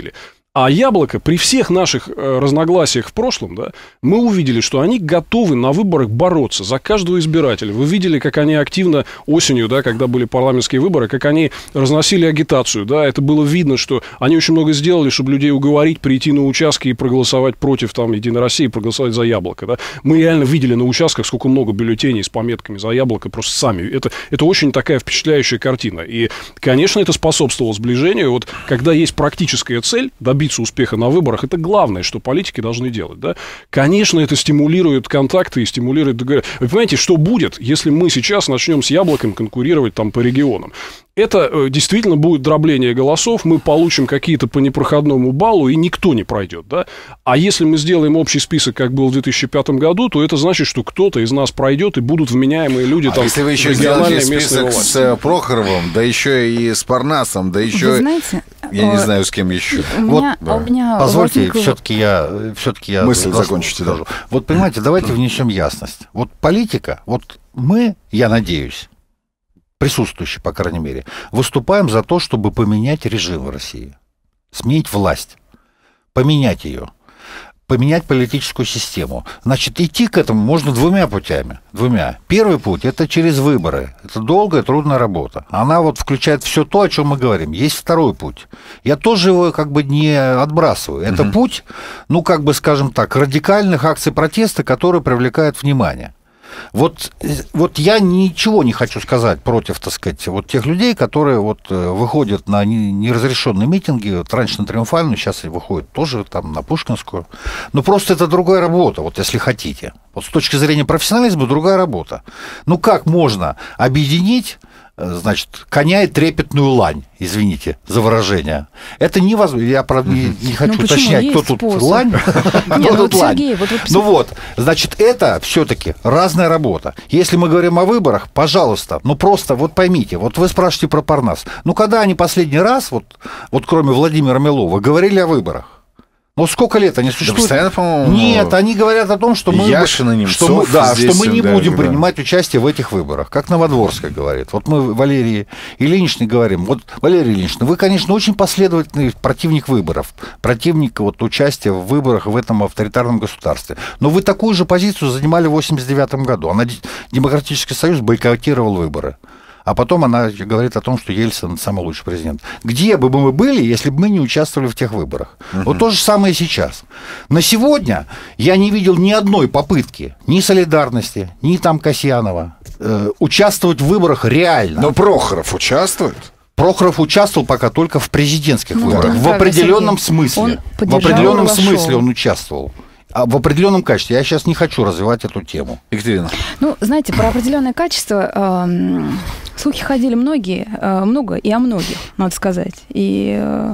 А Яблоко, при всех наших э, разногласиях в прошлом, да, мы увидели, что они готовы на выборах бороться за каждого избирателя. Вы видели, как они активно осенью, да, когда были парламентские выборы, как они разносили агитацию. Да, это было видно, что они очень много сделали, чтобы людей уговорить прийти на участки и проголосовать против там, Единой России, проголосовать за Яблоко. Да. Мы реально видели на участках, сколько много бюллетеней с пометками за Яблоко, просто сами. Это, это очень такая впечатляющая картина. И, конечно, это способствовало сближению. Вот когда есть практическая цель, добиться успеха на выборах, это главное, что политики должны делать. Да? Конечно, это стимулирует контакты и стимулирует договоренности. Вы понимаете, что будет, если мы сейчас начнем с Яблоком конкурировать там по регионам? Это э, действительно будет дробление голосов, мы получим какие-то по непроходному баллу, и никто не пройдет. Да? А если мы сделаем общий список, как был в две тысячи пятом году, то это значит, что кто-то из нас пройдет, и будут вменяемые люди. А там, если вы еще сделаете список с Прохоровым, да еще и с Парнасом, да еще... Вы знаете, я не знаю, с кем еще. У вот, меня, да. у меня Позвольте, возникло... все-таки я, все-таки я мысль закончите. Да. Вот понимаете, давайте внесем ясность. Вот политика, вот мы, я надеюсь, присутствующие, по крайней мере, выступаем за то, чтобы поменять режим в России, сменить власть, поменять ее, поменять политическую систему. Значит, идти к этому можно двумя путями. Двумя. Первый путь – это через выборы. Это долгая, трудная работа. Она вот включает все то, о чем мы говорим. Есть второй путь. Я тоже его как бы не отбрасываю. Это угу. путь, ну, как бы, скажем так, радикальных акций протеста, которые привлекают внимание. Вот, вот я ничего не хочу сказать против, так сказать, вот тех людей, которые вот выходят на неразрешенные митинги, вот раньше на Триумфальную, сейчас выходят тоже там на Пушкинскую. Но просто это другая работа, вот если хотите. Вот с точки зрения профессионализма другая работа. Ну как можно объединить, значит, коня и трепетную лань, извините за выражение. Это невозможно. Я, правда, не, не хочу ну, уточнять, кто тут способ? Лань, кто тут лань. Ну вот, значит, это все-таки разная работа. Если мы говорим о выборах, пожалуйста, ну просто вот поймите, вот вы спрашиваете про Парнас. Ну когда они последний раз, вот, вот кроме Владимира Милова, говорили о выборах? Ну, сколько лет они существуют? Да, по-моему, Нет, они говорят о том, что мы, Яшина, Немцов, что мы, да, здесь, что мы не да, будем да. принимать участие в этих выборах, как Новодворская говорит. Вот мы Валерии Ильиничне говорим, вот, Валерия Ильинична, вы, конечно, очень последовательный противник выборов, противник вот, участия в выборах в этом авторитарном государстве. Но вы такую же позицию занимали в восемьдесят девятом году. Она, Демократический союз бойкотировал выборы. А потом она говорит о том, что Ельцин самый лучший президент. Где бы мы были, если бы мы не участвовали в тех выборах? Uh-huh. Вот то же самое сейчас. На сегодня я не видел ни одной попытки, ни солидарности, ни там Касьянова, э, участвовать в выборах реально. Но Прохоров участвует? Прохоров участвовал пока только в президентских ну, выборах. В правда, определенном Сергей. смысле. В определенном смысле он участвовал. А в определенном качестве. Я сейчас не хочу развивать эту тему. Екатерина. Ну, знаете, про определенное качество э, слухи ходили многие, э, много и о многих, надо сказать. И э,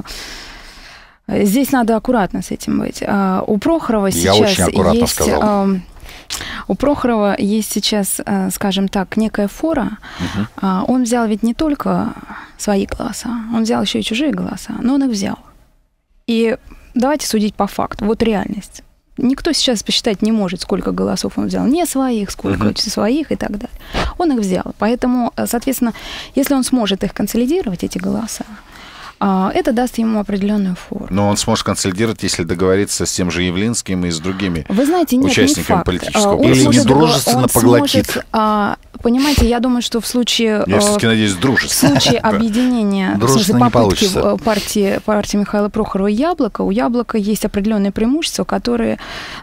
здесь надо аккуратно с этим быть. А у Прохорова сейчас Я очень аккуратно есть... сказал. Э, у Прохорова есть сейчас, э, скажем так, некая фора. Угу. Э, он взял ведь не только свои голоса, он взял еще и чужие голоса, но он их взял. И давайте судить по факту. Вот реальность. Никто сейчас посчитать не может, сколько голосов он взял. Не своих, сколько uh-huh. своих и так далее. Он их взял. Поэтому, соответственно, если он сможет их консолидировать, эти голоса, это даст ему определенную фору. Но он сможет консолидировать, если договориться с тем же Явлинским и с другими Вы знаете, нет, участниками не политического процесса. Или недружественно он поглотит. Сможет, понимаете, я думаю, что в случае... Я все-таки надеюсь, дружественно. В случае объединения, в смысле попытки партии, партии Михаила Прохорова и Яблока, у Яблока есть определенные преимущества, которые,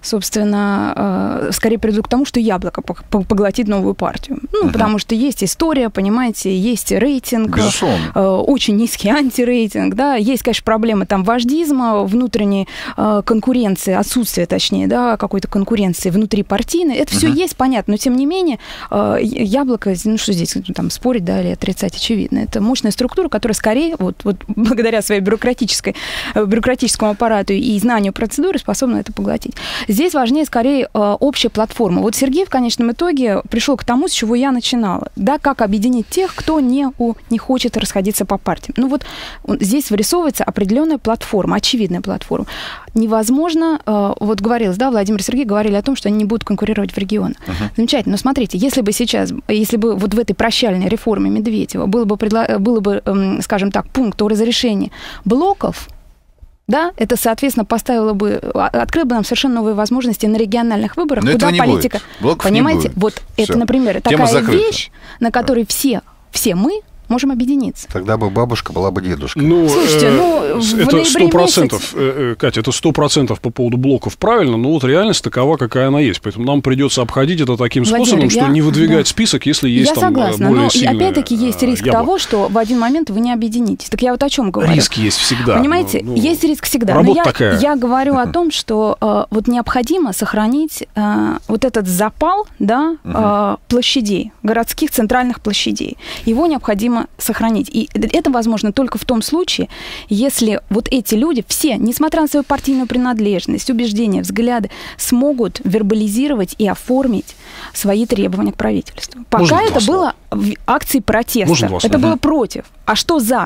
собственно, скорее приведут к тому, что Яблоко поглотит новую партию. Ну, uh-huh. потому что есть история, понимаете, есть рейтинг, Безусловно. Очень низкий антирейтинг. Да, есть, конечно, проблемы там вождизма, внутренней э, конкуренции, отсутствие, точнее, да, какой-то конкуренции внутрипартийной. Это uh-huh. все есть, понятно, но тем не менее э, Яблоко, ну что здесь там спорить, да, или отрицать, очевидно. Это мощная структура, которая скорее, вот, вот благодаря своей бюрократической, бюрократическому аппарату и знанию процедуры способна это поглотить. Здесь важнее скорее э, общая платформа. Вот Сергей в конечном итоге пришел к тому, с чего я начинала. Да, как объединить тех, кто не, у, не хочет расходиться по партиям. Ну вот здесь вырисовывается определенная платформа, очевидная платформа. Невозможно, э, вот говорилось, да, Владимир и Сергей говорили о том, что они не будут конкурировать в регионах. Uh-huh. Замечательно, но смотрите, если бы сейчас, если бы вот в этой прощальной реформе Медведева было бы, предло... было бы, эм, скажем так, пункт о разрешении блоков, Да, это, соответственно, поставило бы, открыло бы нам совершенно новые возможности на региональных выборах, но куда политика... Понимаете, не будет. вот Все. это, например, Тема такая закрыта. вещь, на которой все, все мы можем объединиться. Тогда бы бабушка была бы дедушкой. Ну, Слушайте, ну, в это ноябре сто процентов, месяц... э, Катя, это сто процентов по поводу блоков правильно, но вот реальность такова, какая она есть. Поэтому нам придется обходить это таким Владимир, способом, что я- не выдвигать да. список, если есть Я там согласна, более но сильная, опять-таки есть э, риск яблоко. того, что в один момент вы не объединитесь. Так я вот о чем говорю. Риски есть всегда. Понимаете, Ну, ну, есть риск всегда. работа Но я, такая. я говорю о том, что э, вот необходимо сохранить э, вот этот запал, да, э, площадей, городских центральных площадей. Его необходимо сохранить. И это возможно только в том случае, если вот эти люди, все, несмотря на свою партийную принадлежность, убеждения, взгляды, смогут вербализировать и оформить свои требования к правительству. Пока Можно два это слова? было в акции протеста. Можно два Это слова? было против. А что за?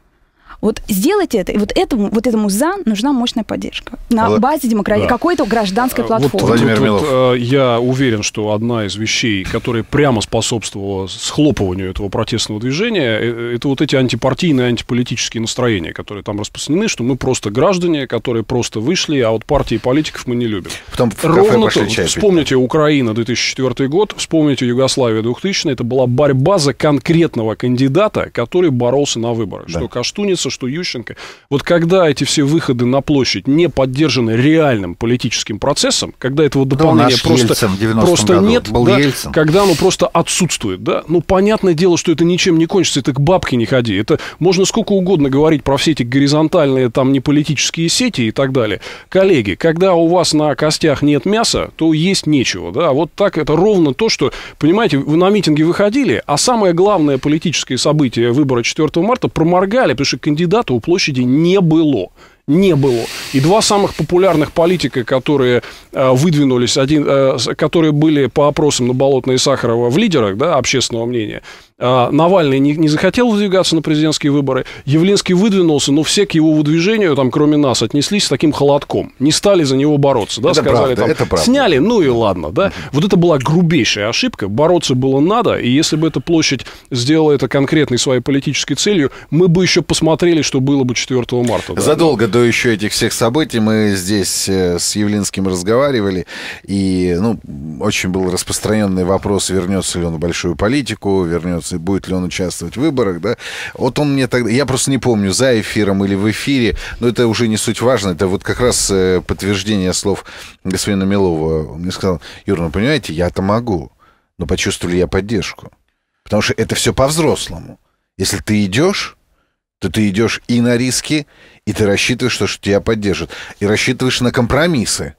Вот сделайте это, и вот этому, вот этому «за» нужна мощная поддержка на Вот. базе демократии, Да. какой-то гражданской Вот, платформы. Владимир вот, Милов. э, я уверен, что одна из вещей, которая прямо способствовала схлопыванию этого протестного движения, э, это вот эти антипартийные, антиполитические настроения, которые там распространены, что мы просто граждане, которые просто вышли, а вот партии и политиков мы не любим. Потом в кафе Ровно пошли то. чай пить. Вспомните Украина две тысячи четвёртый год, вспомните Югославия двухтысячный. Это была борьба за конкретного кандидата, который боролся на выборах. Да. Что Каштуница, что Ющенко. Вот когда эти все выходы на площадь не поддержаны реальным политическим процессом, когда этого дополнения наш просто, Ельцин в девяностом просто году. нет, Был да, Ельцин. когда оно просто отсутствует, да, ну, понятное дело, что это ничем не кончится, это к бабке не ходи. Это можно сколько угодно говорить про все эти горизонтальные, там, неполитические сети и так далее. Коллеги, когда у вас на костях нет мяса, то есть нечего, да, вот так это ровно то, что, понимаете, вы на митинги выходили, а самое главное политическое событие выбора четвёртого марта проморгали, потому что кандидата у площади не было. Не было. И два самых популярных политика, которые э, выдвинулись, один, э, которые были по опросам на Болотной и Сахарова в лидерах, да, общественного мнения, э, Навальный не, не захотел выдвигаться на президентские выборы, Явлинский выдвинулся, но все к его выдвижению, там, кроме нас, отнеслись с таким холодком. Не стали за него бороться. Да, Это сказали, правда, там, это правда. сняли, ну и ладно. Да. Вот это была грубейшая ошибка. Бороться было надо. И если бы эта площадь сделала это конкретной своей политической целью, мы бы еще посмотрели, что было бы четвёртого марта. Да. Задолго до еще этих всех событий мы здесь э, с Явлинским разговаривали, и ну, очень был распространенный вопрос, вернется ли он в большую политику, вернется, будет ли он участвовать в выборах, да. Вот он мне тогда, я просто не помню, за эфиром или в эфире, но это уже не суть важно, это вот как раз э, подтверждение слов господина Милова. Он мне сказал: Юра, ну понимаете, я-то могу, но почувствовал ли я поддержку? Потому что это все по-взрослому. Если ты идешь, то ты идешь и на риски, и ты рассчитываешь, что, что тебя поддержат. И рассчитываешь на компромиссы.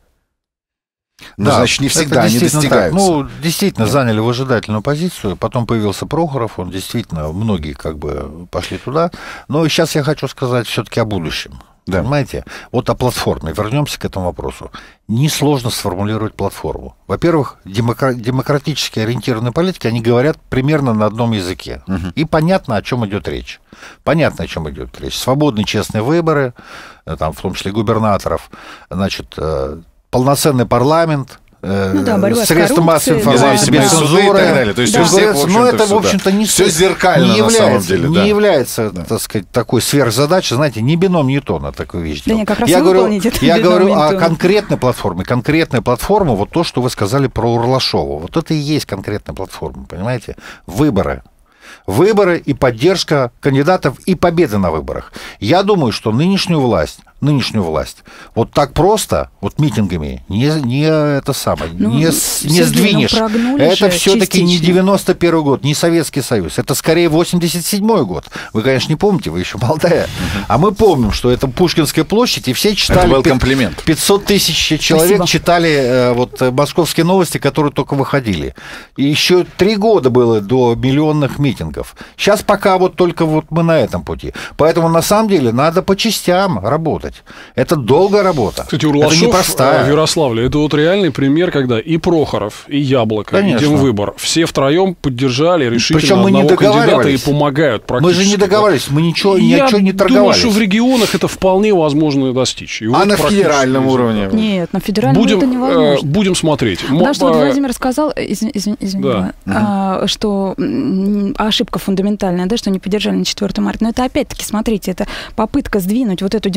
Но, Да, значит, не это всегда они действительно достигаются. так. Ну, действительно, заняли выжидательную позицию. Потом появился Прохоров. Он действительно, многие как бы пошли туда. Но сейчас я хочу сказать все-таки о будущем. Да. Понимаете? Вот о платформе. Вернемся к этому вопросу. Несложно сформулировать платформу. Во-первых, демокра- демократически ориентированные политики, они говорят примерно на одном языке. Угу. И понятно, о чем идет речь. Понятно, о чем идет речь. Свободные, честные выборы, там, в том числе губернаторов, значит, полноценный парламент, Ну да, борьба с средства массовой коррупцией, информации, независимые без суды и цензуры. так далее. То есть Да. у всех, в Но общем-то, это, в всё, общем-то, да. не, Всё с- зеркально не на является, самом деле, не да. является, Да. так сказать, такой сверхзадачей, знаете, не бином Ньютона такую вещь. Да делать. не, как раз я говорю, выполнить это я бином говорю о Ньютона. конкретной платформе. Конкретная платформа, вот то, что вы сказали про Урлашова. Вот это и есть конкретная платформа, понимаете? Выборы. Выборы и поддержка кандидатов и победы на выборах. Я думаю, что нынешнюю власть, нынешнюю власть вот так просто, вот митингами, не, не это самое, Ну, не, с- не Сергей, ну, сдвинешь. прогнули Это же все-таки не частично. девяносто первый год, не Советский Союз. Это скорее восемьдесят седьмой год. Вы, конечно, не помните, вы еще молодая. А мы помним, что это Пушкинская площадь, и все читали... Это был пи- комплимент. пятьсот тысяч человек Спасибо. читали э, вот, э, московские новости, которые только выходили. И еще три года было до миллионных митингов. Сейчас пока вот только вот мы на этом пути. Поэтому на самом деле надо по частям работать. Это долгая работа. Кстати, это Урлашов непростая. в Ярославле, это вот реальный пример, когда и Прохоров, и Яблоко, Конечно. и Демвыбор, все втроем поддержали решительно Причем мы не одного кандидата и договаривались. помогают Мы практически. же не договаривались, мы ничего, ни Я о чем не думаю, торговались. что в регионах это вполне возможно достичь. И А вот на практически федеральном везде, уровне? да. Нет, на федеральном Будем, это э, невозможно. будем смотреть. Потому что вот М- Владимир сказал, извини, извини, извини, Да. а, что м, ошибка фундаментальная, да, что не поддержали на четвёртого марта. Но это опять-таки, смотрите, это попытка сдвинуть вот эту демократическую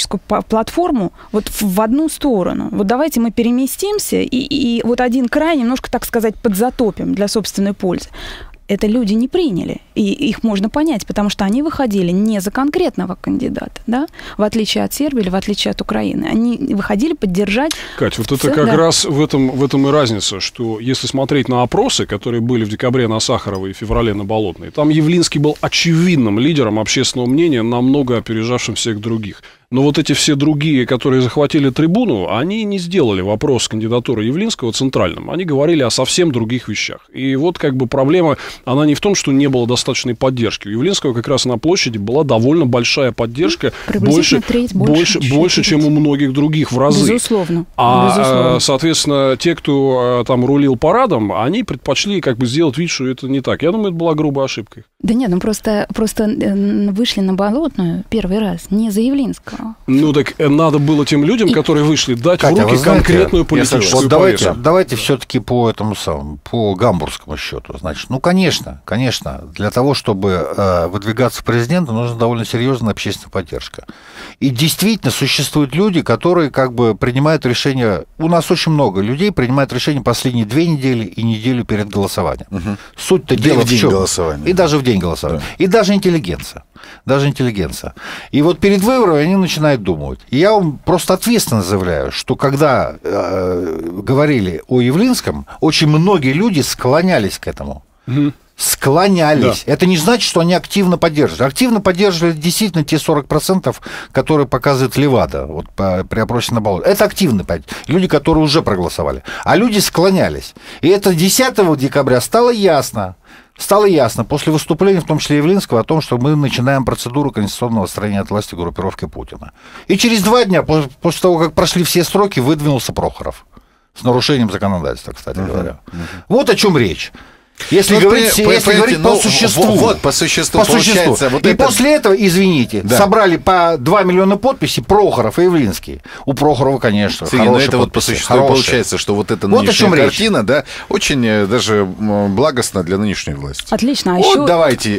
политическую платформу вот в одну сторону. Вот давайте мы переместимся и, и вот один край немножко, так сказать, подзатопим для собственной пользы. Это люди не приняли, и их можно понять, потому что они выходили не за конкретного кандидата, да, в отличие от Сербии или в отличие от Украины. Они выходили поддержать... Кать, вот это цель, как да. раз в этом, в этом и разница, что если смотреть на опросы, которые были в декабре на Сахаровой и в феврале на Болотной, там Явлинский был очевидным лидером общественного мнения, намного опережавшим всех других. Но вот эти все другие, которые захватили трибуну, они не сделали вопрос кандидатуры Явлинского центральным. Они говорили о совсем других вещах. И вот как бы проблема, она не в том, что не было достаточной поддержки. У Явлинского как раз на площади была довольно большая поддержка. Больше, треть, больше, больше, больше чем у многих других в разы. Безусловно. А, Безусловно. соответственно, те, кто там рулил парадом, они предпочли как бы сделать вид, что это не так. Я думаю, это была грубая ошибка. Да нет, ну просто, просто вышли на Болотную первый раз, не за Явлинского. Ну так надо было тем людям, И... которые вышли, дать Катя, в руки знаете, конкретную политическую вот давайте, повестку. давайте все-таки по этому самому, по гамбургскому счету. Значит, ну, конечно, конечно, для того, чтобы э, выдвигаться в президенты, нужна довольно серьезная общественная поддержка. И действительно существуют люди, которые как бы принимают решения. У нас очень много людей принимают решения последние две недели и неделю перед голосованием. Угу. Суть-то да дела в день в чем? голосования. И даже в день голосования. Да. И даже интеллигенция. Даже интеллигенция. И вот перед выборами они начинают думать. И я вам просто ответственно заявляю, что когда э, говорили о Явлинском, очень многие люди склонялись к этому. Угу. Склонялись. Да. Это не значит, что они активно поддерживали. Активно поддерживали действительно те сорок процентов, которые показывает Левада вот, по, при опросе на Болотной. Это активно. Люди, которые уже проголосовали. А люди склонялись. И это десятого декабря стало ясно. Стало ясно после выступления, в том числе Явлинского, о том, что мы начинаем процедуру конституционного отстранения от власти группировки Путина. И через два дня, после того, как прошли все сроки, выдвинулся Прохоров. С нарушением законодательства, кстати uh-huh. говоря. Uh-huh. Вот о чем речь. Если, ну, говорить, при, если говорить ну, по существу. Вот, по существу, по существу. Вот и это... после этого, извините, да. собрали по два миллиона подписей Прохоров и Явлинский. У Прохорова, конечно, Сергей, хорошие это подписи, вот по существу хорошие. Получается, что вот эта нынешняя вот картина, да, очень даже благостна для нынешней власти. Отлично. А вот еще... давайте...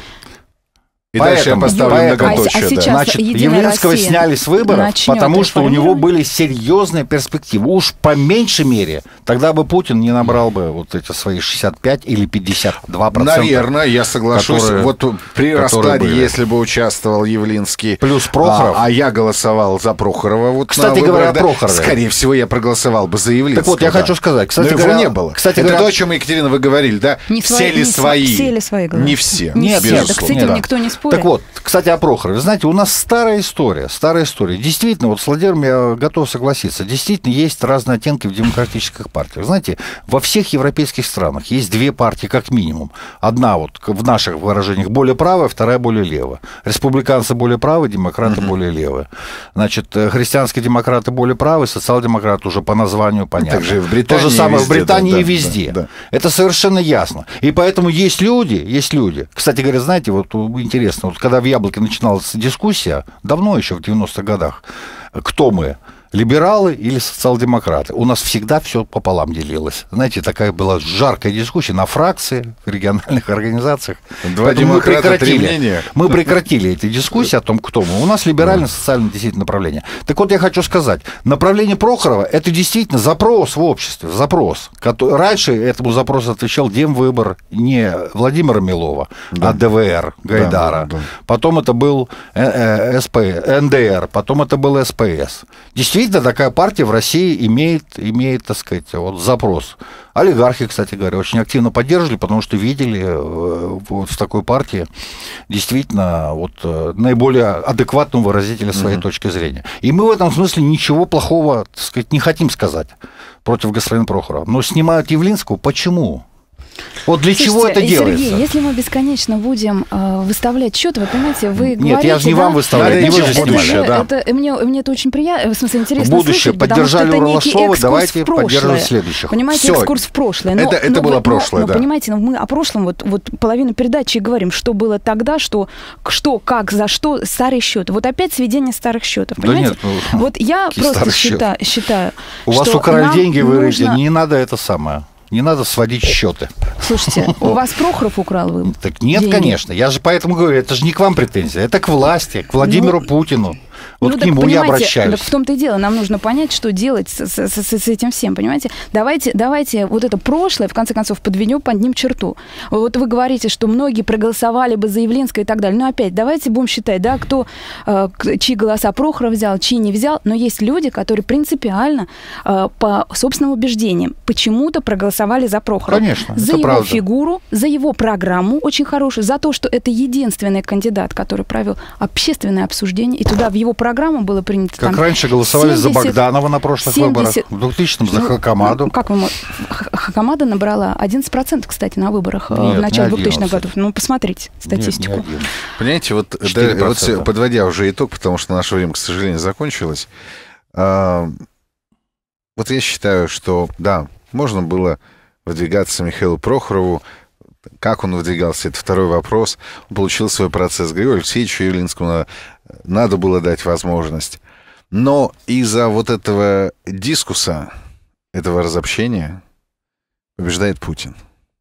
И поэтому, дальше я поставлю поэтому, многоточие. А, а да. Значит, Явлинского Россия сняли с выборов, потому что у него были серьезные перспективы. Уж по меньшей мере, тогда бы Путин не набрал бы вот эти свои шестьдесят пять или пятьдесят два процента. Наверное, я соглашусь. Которые, вот при раскладе, были. Если бы участвовал Явлинский, плюс Прохоров. А, а я голосовал за Прохорова. Вот кстати выборах, говоря, о да, Прохорове. Скорее всего, я проголосовал бы за Явлинского. Так вот, я да. хочу сказать. Кстати Но говоря, его не было. Кстати Это говоря, то, о чем, Екатерина, вы говорили, да? Не все свои, ли не свои? Все ли свои голоса? Не все. Не все. Нет, Так с этим никто не спорит. Так вот, кстати, о Прохорове. Знаете, у нас старая история, старая история. Действительно, вот с Владимиром я готов согласиться, действительно есть разные оттенки в демократических партиях. Знаете, во всех европейских странах есть две партии как минимум. Одна вот в наших выражениях более правая, вторая более левая. Республиканцы более правые, демократы uh-huh. более левые. Значит, христианские демократы более правые, социал-демократы уже по названию понятно. Так же в Британии То же самое везде, в Британии да, и везде. Да, да. Это совершенно ясно. И поэтому есть люди, есть люди. Кстати говоря, знаете, вот интересно, вот когда в «Яблоке» начиналась дискуссия, давно еще, в девяностых годах, кто мы, либералы или социал-демократы? У нас всегда все пополам делилось. Знаете, такая была жаркая дискуссия на фракции, в региональных организациях. Два демократа, мы прекратили, мы прекратили эти дискуссии о том, кто мы. У нас либеральное социальное действительно направление. Так вот, я хочу сказать, направление Прохорова – это действительно запрос в обществе, запрос. Раньше этому запросу отвечал Демвыбор не Владимира Милова, да. а ДВР Гайдара. Да, да, да. Потом это был СП, эн дэ эр, потом это был эс пэ эс. Действительно, такая партия в России имеет, имеет, так сказать, вот, запрос. Олигархи, кстати говоря, очень активно поддерживали, потому что видели вот в такой партии действительно вот, наиболее адекватного выразителя своей mm-hmm. точки зрения. И мы в этом смысле ничего плохого, так сказать, не хотим сказать против господина Прохорова. Но снимают Явлинского. Почему? Вот для Слушайте, чего это Сергей, делается? Сергей, если мы бесконечно будем э, выставлять счет, вы понимаете, вы Нет, говорите... я же не да, вам выставляю, это, не вы это, же будущее, это, да. Это, мне, мне это очень приятно, в смысле, интересно будущее слышать, поддержали потому что это Урлашова, давайте поддерживать следующих. Понимаете, Всё. экскурс в прошлое. Но, это это но, было но, прошлое, но, да. Но, понимаете, но мы о прошлом вот, вот половину передачи и говорим, что было тогда, что, что, как, за что, старые счеты. Вот опять сведение старых счетов, понимаете? Да нет, ну, вот я просто считаю, считаю, У что вас украли деньги, вы говорите, нужно... не надо это самое. Не надо сводить счеты. Слушайте, у вас Прохоров украл вы? Так нет, деньги? Конечно. Я же поэтому говорю, это же не к вам претензия, это к власти, к Владимиру ну, Путину. Вот ну, к нему я обращаюсь. Так в том-то и дело, нам нужно понять, что делать с, с, с, с этим всем, понимаете? Давайте, давайте вот это прошлое, в конце концов, подведем под ним черту. Вот вы говорите, что многие проголосовали бы за Явлинского и так далее. Но опять, давайте будем считать, да, кто, э, чьи голоса Прохоров взял, чьи не взял. Но есть люди, которые принципиально, э, по собственным убеждениям, почему-то проголосовали за Прохорова. Конечно, за это его правда. фигуру, за его программу очень хорошую, за то, что это единственный кандидат, который провел общественное обсуждение, и туда в его программу было принято... Как там, раньше голосовали семьдесят, за Богданова на прошлых семьдесят, выборах, в двухтысячном за ну, Хакамаду. Ну, как вы можете... Хакамада набрала одиннадцать процентов, кстати, на выборах Нет, в начале двухтысячных одиннадцать. годов. Ну, посмотрите статистику. Нет, не одиннадцать. Понимаете, вот, да, вот подводя уже итог, потому что наше время, к сожалению, закончилось, а, вот я считаю, что, да, можно было выдвигаться Михаилу Прохорову. Как он выдвигался, это второй вопрос. Он получил свой процесс. Григорию Алексеевичу Явлинскому надо было дать возможность. Но из-за вот этого дискусса, этого разобщения побеждает Путин.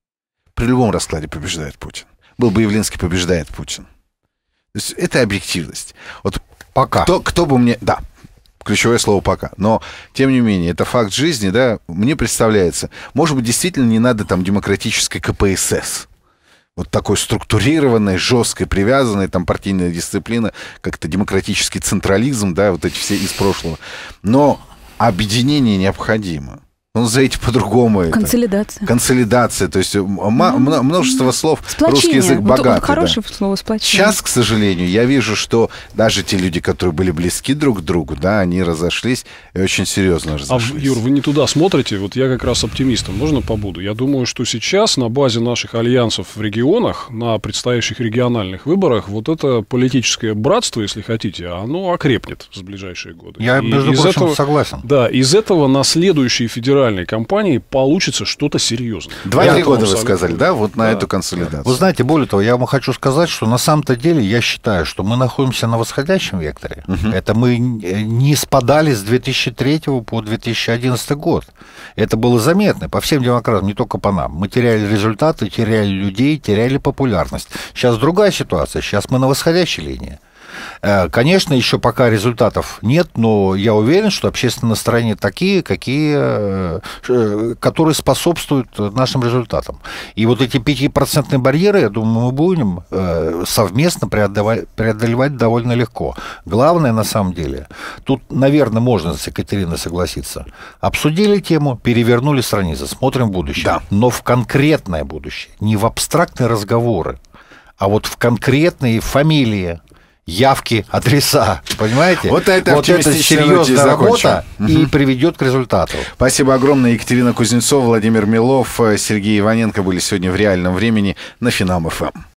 При любом раскладе побеждает Путин. Был бы Явлинский, побеждает Путин. То есть это объективность. Вот пока. Кто, кто бы мне... Да, ключевое слово «пока». Но, тем не менее, это факт жизни, да, мне представляется. Может быть, действительно не надо там демократической ка пэ эс эс. Вот такой структурированной, жесткой, привязанной, там, партийная дисциплина, как-то демократический централизм, да, вот эти все из прошлого. Но объединение необходимо. Ну, назовите по-другому это. Консолидация. Консолидация, то есть м- м- множество слов, сплочение. Русский язык богатый. Вот, вот хорошее да. слово сплочение. Сейчас, к сожалению, я вижу, что даже те люди, которые были близки друг к другу, да, они разошлись и очень серьезно разошлись. А, Юр, вы не туда смотрите, вот я как раз оптимистом, можно побуду? Я думаю, что сейчас на базе наших альянсов в регионах, на предстоящих региональных выборах, вот это политическое братство, если хотите, оно окрепнет в ближайшие годы. Я, И между из прочим, этого, согласен. Да, из этого на следующие федеральные кампании получится что-то серьезное. Два-три Я года вы абсолютно... сказали, да, вот на да. эту консолидацию. Вы знаете, более того, я вам хочу сказать, что на самом-то деле я считаю, что мы находимся на восходящем векторе. Угу. Это мы не спадали с две тысячи третьего по две тысячи одиннадцатый год. Это было заметно по всем демократам, не только по нам. Мы теряли результаты, теряли людей, теряли популярность. Сейчас другая ситуация, сейчас мы на восходящей линии. Конечно, еще пока результатов нет, но я уверен, что общественные настроения такие, какие, которые способствуют нашим результатам. И вот эти пятипроцентные барьеры, я думаю, мы будем совместно преодолевать, преодолевать довольно легко. Главное, на самом деле, тут, наверное, можно с Екатериной согласиться. Обсудили тему, перевернули страницу, смотрим в будущее. Да. Но в конкретное будущее, не в абстрактные разговоры, а вот в конкретные фамилии, явки, адреса, понимаете? Вот это, вот это серьезная работа угу. и приведет к результату. Спасибо огромное. Екатерина Кузнецова, Владимир Милов, Сергей Иваненко были сегодня в реальном времени на Финам ФМ.